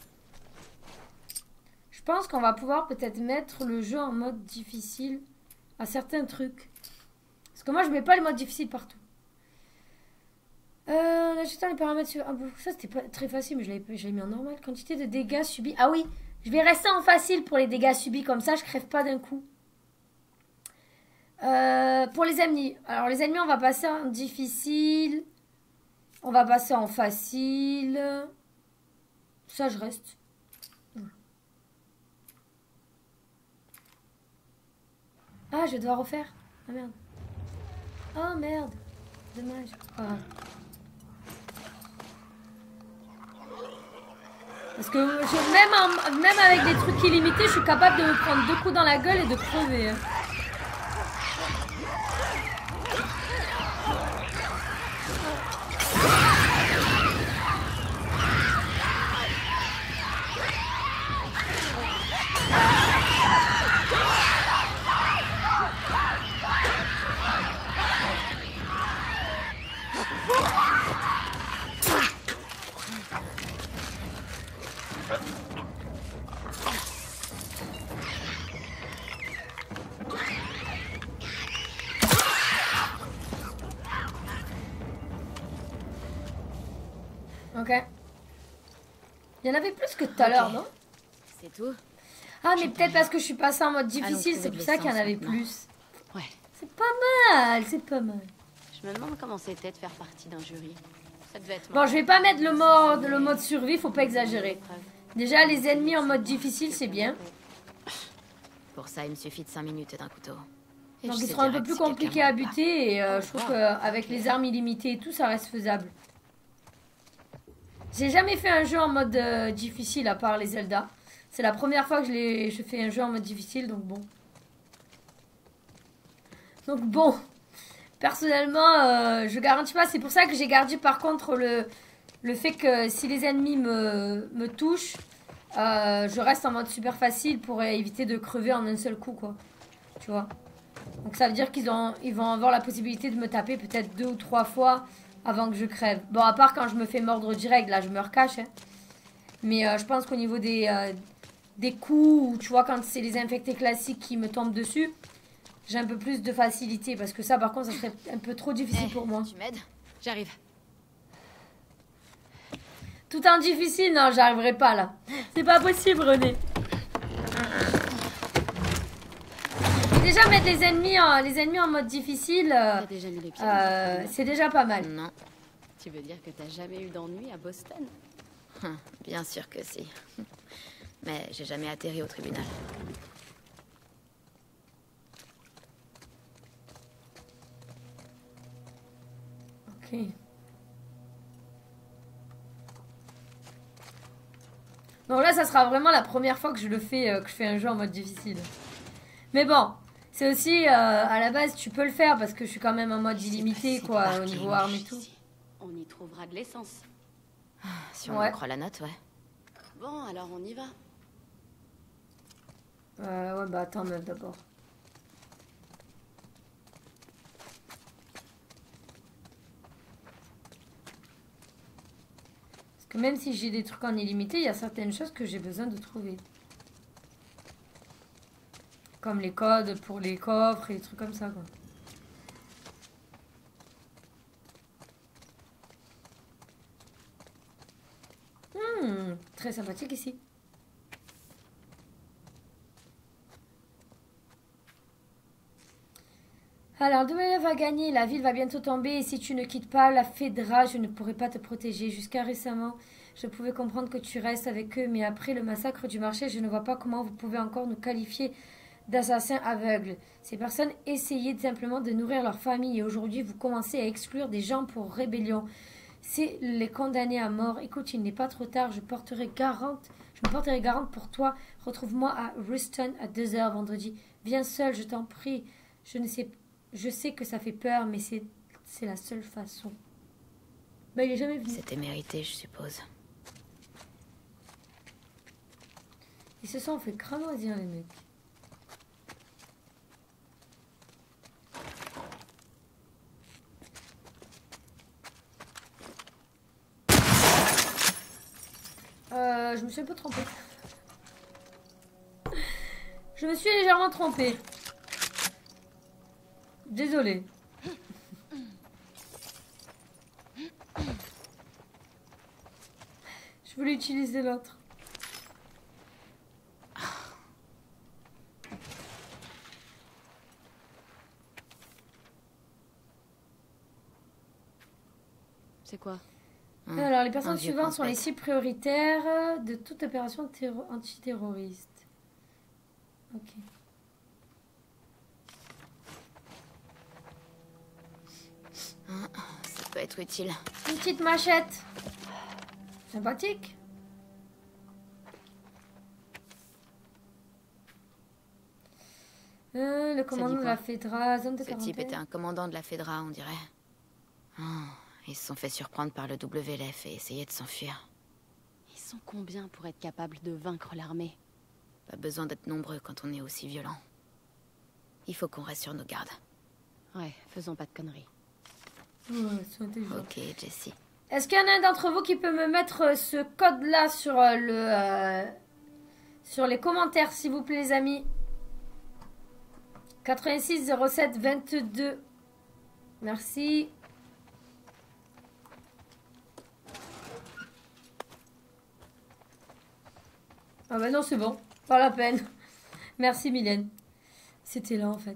[SPEAKER 1] je pense qu'on va pouvoir peut-être mettre le jeu en mode difficile à certains trucs. Parce que moi, je mets pas le mode difficile partout. En ajoutant les paramètres sur... Ah, bon, ça, c'était pas très facile, mais je l'ai mis en normal. Quantité de dégâts subis. Ah oui, je vais rester en facile pour les dégâts subis. Comme ça, je crève pas d'un coup. Pour les ennemis. Alors, les ennemis, on va passer en difficile. On va passer en facile. Ça, je reste. Voilà. Ah, je vais devoir refaire. Ah, merde. Oh, merde. Dommage. Pas grave. Parce que même avec des trucs illimités, je suis capable de me prendre 2 coups dans la gueule et de crever. Hein. Ok. Il y en avait plus que tout à l'heure, non?
[SPEAKER 3] C'est tout?
[SPEAKER 1] Ah, mais peut-être parce que je suis passée en mode difficile,
[SPEAKER 3] trouver
[SPEAKER 1] c'est
[SPEAKER 3] de
[SPEAKER 1] pour ça qu'il y en avait
[SPEAKER 3] l'essence
[SPEAKER 1] plus.
[SPEAKER 3] Ouais.
[SPEAKER 1] C'est pas mal, c'est pas mal.
[SPEAKER 2] Je me demande comment c'était de faire partie d'un jury. Ça devait être
[SPEAKER 1] Bon, je vais pas mettre le mode survie, faut pas exagérer. Déjà, les ennemis en mode difficile, c'est bien.
[SPEAKER 3] Pour ça, il me suffit de 5 minutes et d'un couteau. Et
[SPEAKER 1] Donc
[SPEAKER 3] je
[SPEAKER 1] ils
[SPEAKER 3] sais
[SPEAKER 1] seront un peu
[SPEAKER 3] direct
[SPEAKER 1] plus
[SPEAKER 3] si quelqu'un
[SPEAKER 1] compliqués à
[SPEAKER 3] m'aime pas.
[SPEAKER 1] buter et je trouve qu'avec les armes illimitées et tout, ça reste faisable. J'ai jamais fait un jeu en mode difficile à part les Zelda. C'est la première fois que je fais un jeu en mode difficile, donc bon. Donc bon, personnellement, je garantis pas. C'est pour ça que j'ai gardé par contre le fait que si les ennemis me touchent, je reste en mode super facile pour éviter de crever en un seul coup, quoi. Tu vois. Donc ça veut dire qu'ils vont avoir la possibilité de me taper peut-être 2 ou 3 fois avant que je crève. Bon, à part quand je me fais mordre direct, là je me recache. Hein. Mais je pense qu'au niveau des coups, ou tu vois, quand c'est les infectés classiques qui me tombent dessus, j'ai un peu plus de facilité. Parce que ça, par contre, ça serait un peu trop difficile pour moi.
[SPEAKER 3] Tu m'aides? J'arrive.
[SPEAKER 1] Tout en difficile, non, j'arriverai pas là. C'est pas possible, René. Déjà mettre les ennemis en mode difficile,
[SPEAKER 2] T'as déjà mis les pieds
[SPEAKER 1] c'est déjà pas mal.
[SPEAKER 3] Non.
[SPEAKER 2] Tu veux dire que t'as jamais eu d'ennui à Boston?
[SPEAKER 3] Bien sûr que si. Mais j'ai jamais atterri au tribunal.
[SPEAKER 1] Ok. Donc là, ça sera vraiment la première fois que je fais un jeu en mode difficile. Mais bon, c'est aussi, à la base, tu peux le faire parce que je suis quand même en mode illimité, quoi, au niveau armes et tout.
[SPEAKER 2] On y trouvera de l'essence.
[SPEAKER 3] Si on
[SPEAKER 1] Ouais.
[SPEAKER 3] en croit la note, ouais.
[SPEAKER 2] Bon, alors on y va.
[SPEAKER 1] Ouais, bah attends, meuf, d'abord. Parce que même si j'ai des trucs en illimité, il y a certaines choses que j'ai besoin de trouver. Comme les codes pour les coffres et des trucs comme ça, quoi. Très sympathique ici. Alors, WF va gagner, la ville va bientôt tomber et si tu ne quittes pas la Fedra, je ne pourrai pas te protéger. Jusqu'à récemment, je pouvais comprendre que tu restes avec eux, mais après le massacre du marché, je ne vois pas comment vous pouvez encore nous qualifier d'assassins aveugles. Ces personnes essayaient simplement de nourrir leur famille et aujourd'hui, vous commencez à exclure des gens pour rébellion. C'est les condamner à mort. Écoute, il n'est pas trop tard, je me porterai garante pour toi. Retrouve-moi à Ruston à 2h vendredi. Viens seul, je t'en prie. Je sais que ça fait peur, mais c'est la seule façon. Bah, il est jamais venu.
[SPEAKER 3] C'était mérité, je suppose.
[SPEAKER 1] Ils se sont fait cramoisir, les mecs. Je me suis un peu trompée. Je me suis légèrement trompée. Désolée. Je voulais utiliser l'autre.
[SPEAKER 2] C'est quoi?
[SPEAKER 1] Alors, les personnes
[SPEAKER 3] un vieux
[SPEAKER 1] suivantes sont les
[SPEAKER 3] complexe.
[SPEAKER 1] 6 prioritaires de toute opération antiterroriste. Ok.
[SPEAKER 3] Ça peut être utile.
[SPEAKER 1] Une petite machette. Sympathique. Le commandant de la Fedra, zone de
[SPEAKER 3] Ce type était
[SPEAKER 1] quarantaine.
[SPEAKER 3] un commandant de la Fedra, on dirait. Ils se sont fait surprendre par le WLF et essayaient de s'enfuir.
[SPEAKER 2] Ils sont combien pour être capables de vaincre l'armée?
[SPEAKER 3] Pas besoin d'être nombreux quand on est aussi violent. Il faut qu'on reste sur nos gardes.
[SPEAKER 2] Ouais, faisons pas de conneries.
[SPEAKER 1] Ouais, c'est intelligent.
[SPEAKER 3] Ok, Jessie.
[SPEAKER 1] Est-ce qu'il y en a un d'entre vous qui peut me mettre ce code-là sur sur les commentaires, s'il vous plaît, les amis? 86 07 22. Merci. Ah bah non, c'est bon. Pas la peine. Merci, Mylène. C'était là, en fait.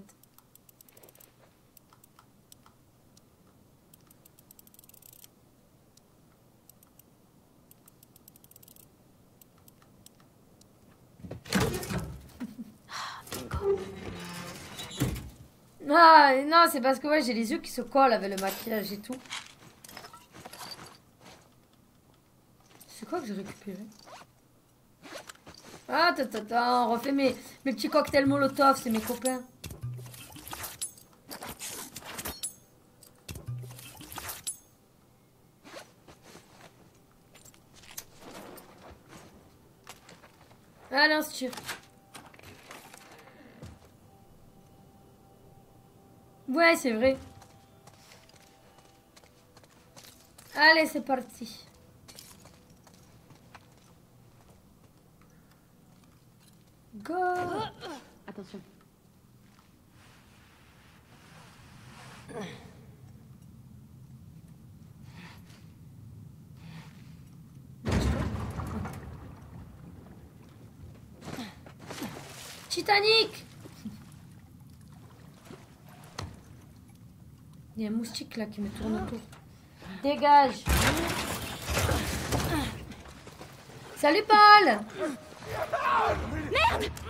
[SPEAKER 1] Ah, non, c'est parce que ouais, j'ai les yeux qui se collent avec le maquillage et tout. C'est quoi que j'ai récupéré? Ah, on refait mes petits cocktails Molotov, c'est mes copains. Ah non, c'est sûr. Ouais, c'est vrai. Allez, c'est parti. Go.
[SPEAKER 2] Attention.
[SPEAKER 1] Titanic. Il y a un moustique là qui me tourne autour. Dégage. Salut Paul.
[SPEAKER 2] Merde!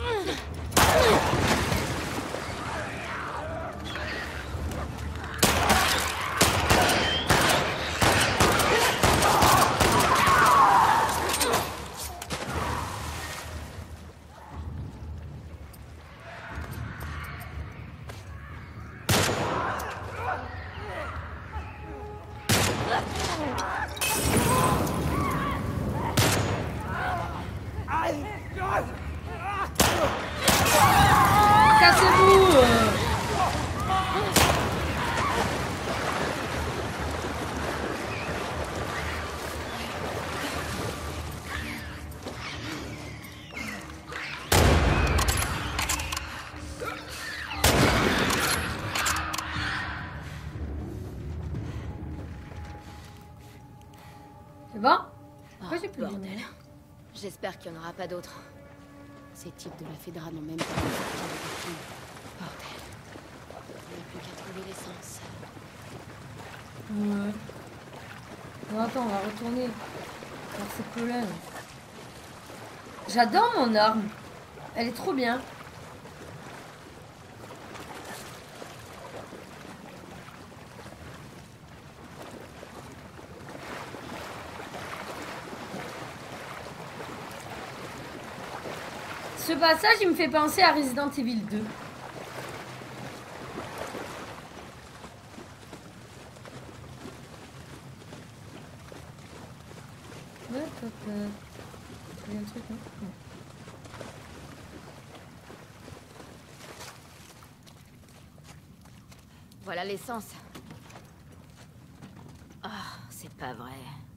[SPEAKER 1] Cassez-vous. C'est bon? Pourquoi j'ai plus de
[SPEAKER 3] Bordel.
[SPEAKER 1] lumière?
[SPEAKER 3] J'espère qu'il n'y en aura pas d'autres.
[SPEAKER 2] Ces types de la Fedra n'ont même pas pu sortir de parking. Bordel. On n'a plus qu'à trouver l'essence.
[SPEAKER 1] Ouais. Bon, attends, on va retourner vers ces colonnes. J'adore mon arme. Elle est trop bien. Ce passage, il me fait penser à Resident Evil 2. Hop, hop, hop. Il y a un truc, non? Non.
[SPEAKER 3] Voilà l'essence. Ah, c'est pas vrai.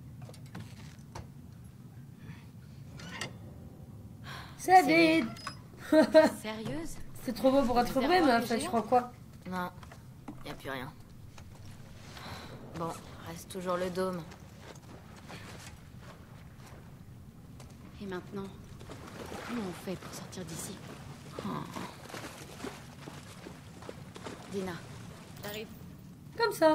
[SPEAKER 1] C'est vide.
[SPEAKER 2] Sérieuse?
[SPEAKER 1] C'est trop beau pour être vrai, mais en fait, je crois quoi?
[SPEAKER 3] Non, y a plus rien. Bon, reste toujours le dôme.
[SPEAKER 2] Et maintenant, comment on fait pour sortir d'ici?
[SPEAKER 3] Dina,
[SPEAKER 2] J'arrive.
[SPEAKER 1] Comme ça.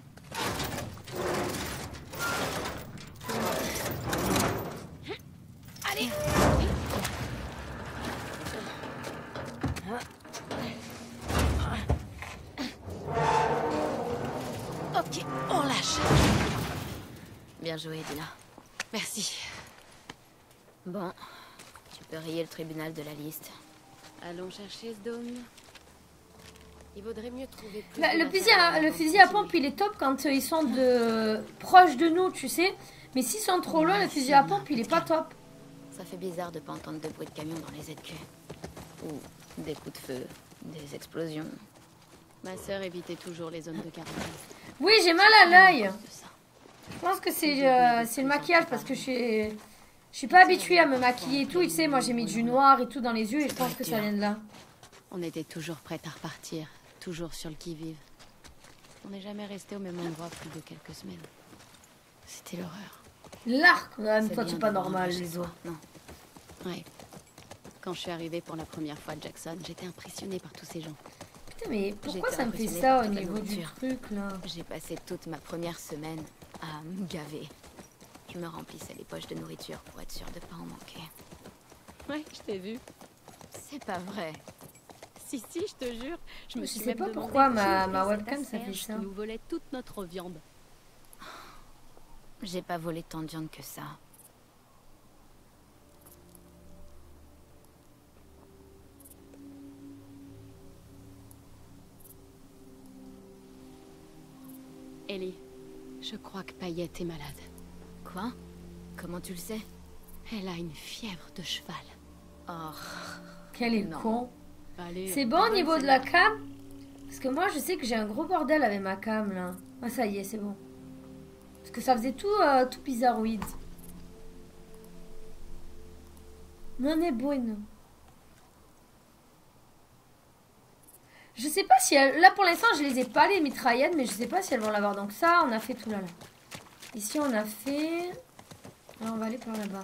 [SPEAKER 3] allez! Ok, on lâche. Bien joué, Dina.
[SPEAKER 2] Merci.
[SPEAKER 3] Bon, tu peux rayer le tribunal de la liste.
[SPEAKER 2] Allons chercher ce dôme. Il vaudrait mieux trouver plus
[SPEAKER 1] Bah,
[SPEAKER 2] de
[SPEAKER 1] le fusil
[SPEAKER 2] matériel
[SPEAKER 1] à, le
[SPEAKER 2] avant de
[SPEAKER 1] fusil à
[SPEAKER 2] continuer.
[SPEAKER 1] pompe, il est top quand ils sont proches de nous, tu sais. Mais s'ils sont trop loin, le fusil à pompe, il est pas top.
[SPEAKER 3] Ça fait bizarre de pas entendre de bruit de camion dans les ZQ. Ou des coups de feu, des explosions.
[SPEAKER 2] Ma sœur évitait toujours les zones de quarantaine.
[SPEAKER 1] Oui, j'ai mal à l'œil.
[SPEAKER 3] De ça.
[SPEAKER 1] Je pense que c'est le maquillage parce que je suis pas habituée à me maquiller et tout. Tu sais, moi j'ai mis du noir et tout dans les yeux et je pense que ça vient de là.
[SPEAKER 2] On était toujours prêts à repartir, toujours sur le qui-vive. On n'est jamais resté au même endroit plus de quelques semaines. C'était l'horreur.
[SPEAKER 1] L'arc, ouais, mais toi
[SPEAKER 3] bien
[SPEAKER 1] c'est pas
[SPEAKER 3] d'avoir
[SPEAKER 1] normal
[SPEAKER 3] un chez
[SPEAKER 1] les
[SPEAKER 3] soi.
[SPEAKER 1] autres.
[SPEAKER 3] Non.
[SPEAKER 2] Ouais. Quand je suis arrivée pour la première fois à Jackson, j'étais impressionnée par tous ces gens.
[SPEAKER 1] Putain, mais pourquoi
[SPEAKER 2] J'étais
[SPEAKER 1] ça me fait
[SPEAKER 2] impressionnée
[SPEAKER 1] ça
[SPEAKER 2] par
[SPEAKER 1] au
[SPEAKER 2] toute la
[SPEAKER 1] niveau du
[SPEAKER 2] nourriture.
[SPEAKER 1] truc là?
[SPEAKER 3] J'ai passé toute ma première semaine à me gaver. Je me remplissais les poches de nourriture pour être sûre de pas en manquer.
[SPEAKER 2] Ouais, je t'ai vu.
[SPEAKER 3] C'est pas vrai.
[SPEAKER 2] Si, je te jure. Je me
[SPEAKER 1] Je
[SPEAKER 2] suis
[SPEAKER 1] sais
[SPEAKER 2] même
[SPEAKER 1] pas
[SPEAKER 2] demandé
[SPEAKER 1] pourquoi
[SPEAKER 2] qui
[SPEAKER 1] ma
[SPEAKER 2] était cette
[SPEAKER 1] webcam, ça fait
[SPEAKER 2] asperge
[SPEAKER 1] ça.
[SPEAKER 2] qui nous volait toute notre viande.
[SPEAKER 3] J'ai pas volé tant de viande que ça.
[SPEAKER 2] Ellie, je crois que Paillette est malade.
[SPEAKER 3] Quoi? Comment tu le sais?
[SPEAKER 2] Elle a une fièvre de cheval.
[SPEAKER 3] Oh,
[SPEAKER 1] Quel est
[SPEAKER 3] Non.
[SPEAKER 1] con.
[SPEAKER 2] Allez,
[SPEAKER 1] C'est bon au niveau de la cam? Parce que moi je sais que j'ai un gros bordel avec ma cam là. Ah ça y est, c'est bon. Parce que ça faisait tout, tout bizarroïde. Non est bueno. Je sais pas si elle... Là pour l'instant je les ai pas les mitraillettes, mais je sais pas si elles vont l'avoir. Donc ça on a fait tout là. Ici on a fait... Là on va aller par là-bas.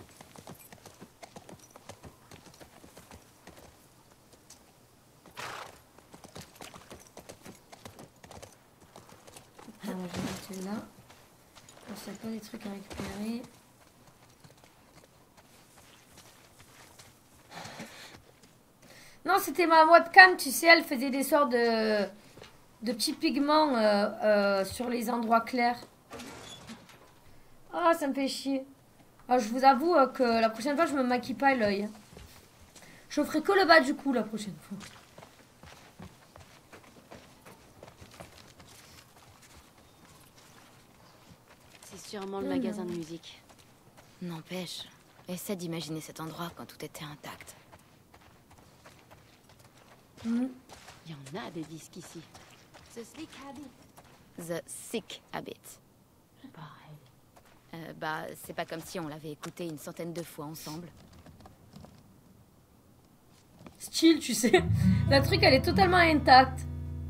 [SPEAKER 1] Alors, je vais mettre là. Je sais pas des trucs à récupérer. Non, c'était ma webcam, tu sais, elle faisait des sortes de petits pigments sur les endroits clairs. Ah, ça me fait chier. Ah, je vous avoue que la prochaine fois, je me maquille pas l'œil. Je ferai que le bas du cou la prochaine fois.
[SPEAKER 2] C'est sûrement le magasin de musique.
[SPEAKER 3] n'empêche. Essaie d'imaginer cet endroit quand tout était intact.
[SPEAKER 1] Mm.
[SPEAKER 2] Il y en a des disques ici.
[SPEAKER 3] The Sick Habit. Bah, c'est pas comme si on l'avait écouté une centaine de fois ensemble.
[SPEAKER 1] Style, tu sais. La truc, elle est totalement intacte.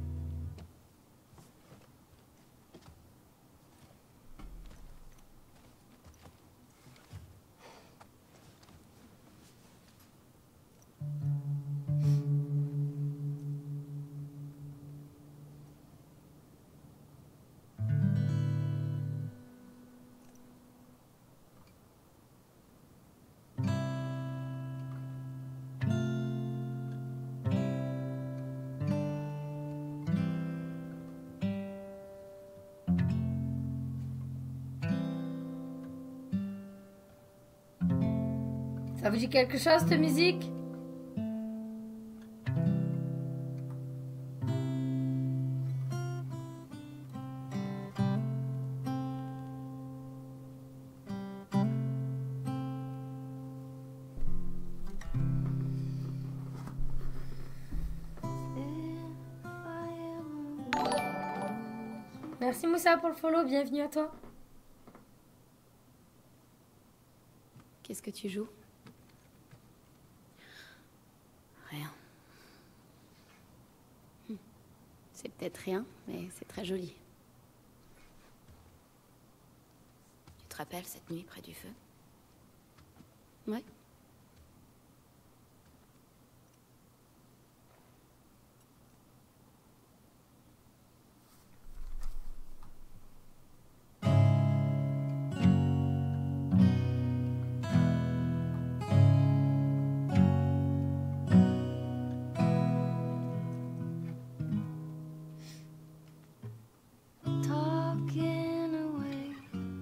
[SPEAKER 1] Ça vous dit quelque chose, cette musique? Merci Moussa pour le follow, bienvenue à toi.
[SPEAKER 2] Qu'est-ce que tu joues?
[SPEAKER 3] Rien.
[SPEAKER 2] C'est peut-être rien, mais c'est très joli.
[SPEAKER 3] Tu te rappelles cette nuit près du feu?
[SPEAKER 2] Ouais.
[SPEAKER 9] Talking away.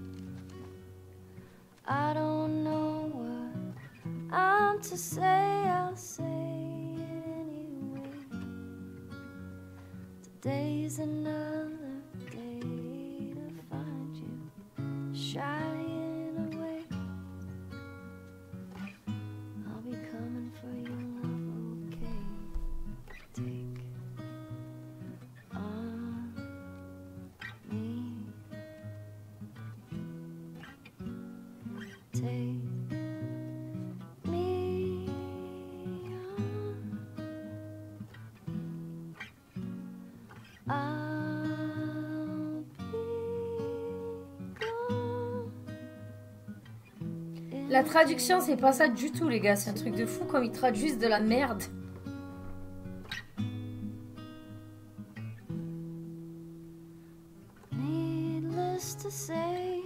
[SPEAKER 9] I don't know what I'm to say. I'll say it anyway. Today's another day to find you shying away. I'll be coming for your love, okay? Take on me. Take me on.
[SPEAKER 1] La traduction, c'est pas ça du tout, les gars. C'est un truc de fou comme ils traduisent de la merde.
[SPEAKER 9] Needless to say,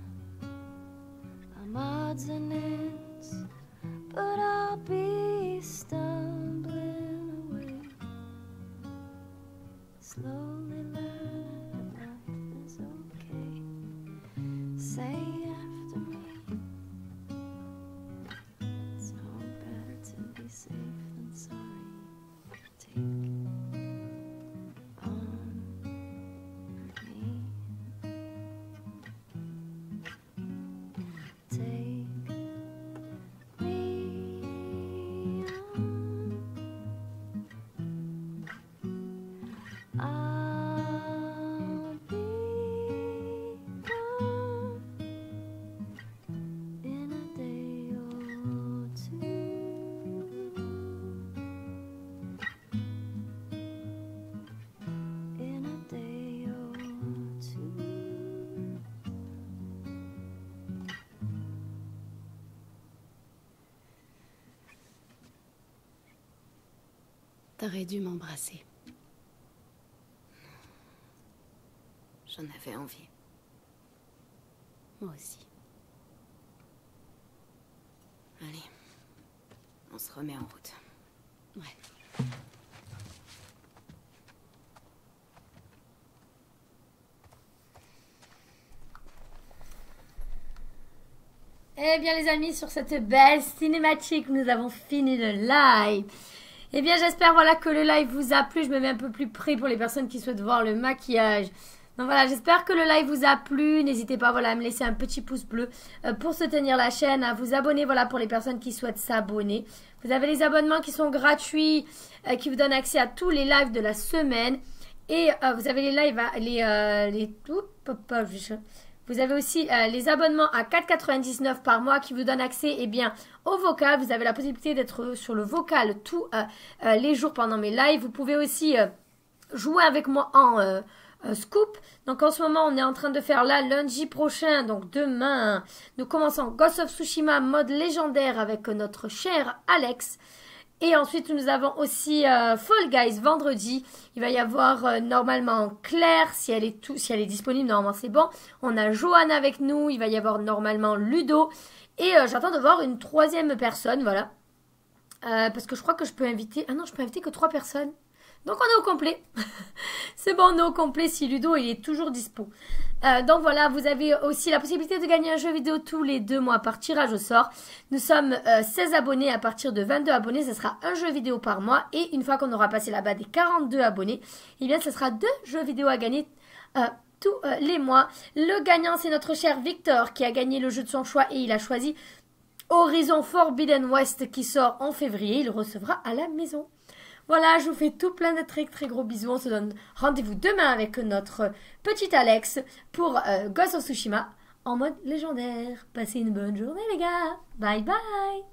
[SPEAKER 9] I'm odds and ends, but I'll be stumbling away, slowly learning that life is okay. Say after me, it's no better to be safe than sorry. Take on me. Take me on. I'll be gone in a day or two. In a day or two.
[SPEAKER 2] T'aurais dû m'embrasser. J'en avais envie. Moi aussi. Allez, on se remet en route. Ouais.
[SPEAKER 1] Eh bien les amis, sur cette belle cinématique, nous avons fini le live. Eh bien j'espère voilà que le live vous a plu. Je me mets un peu plus près pour les personnes qui souhaitent voir le maquillage. Donc voilà, j'espère que le live vous a plu. N'hésitez pas voilà, à me laisser un petit pouce bleu pour soutenir la chaîne, à vous abonner voilà, pour les personnes qui souhaitent s'abonner. Vous avez les abonnements qui sont gratuits, qui vous donnent accès à tous les lives de la semaine. Et vous avez les lives, vous avez aussi les abonnements à 4,99 par mois qui vous donnent accès eh bien, au vocal. Vous avez la possibilité d'être sur le vocal tous les jours pendant mes lives. Vous pouvez aussi jouer avec moi en scoop. Donc en ce moment, on est en train de faire là lundi prochain, donc demain, nous commençons Ghost of Tsushima mode légendaire avec notre cher Alex. Et ensuite, nous avons aussi Fall Guys vendredi. Il va y avoir normalement Claire, si elle est disponible, normalement c'est bon. On a Johanna avec nous, il va y avoir normalement Ludo. Et j'attends de voir une troisième personne, voilà. Parce que je crois que je peux inviter... Ah non, je peux inviter que 3 personnes. Donc on est au complet. C'est bon, on est au complet si Ludo il est toujours dispo. Donc voilà, vous avez aussi la possibilité de gagner un jeu vidéo tous les 2 mois par tirage au sort. Nous sommes 16 abonnés. À partir de 22 abonnés, ce sera un jeu vidéo par mois. Et une fois qu'on aura passé la barre des 42 abonnés, eh bien ce sera 2 jeux vidéo à gagner tous les mois. Le gagnant, c'est notre cher Victor qui a gagné le jeu de son choix et il a choisi Horizon Forbidden West qui sort en février. Il le recevra à la maison. Voilà, je vous fais tout plein de très gros bisous. On se donne rendez-vous demain avec notre petit Alex pour Ghost of Tsushima en mode légendaire. Passez une bonne journée les gars. Bye bye.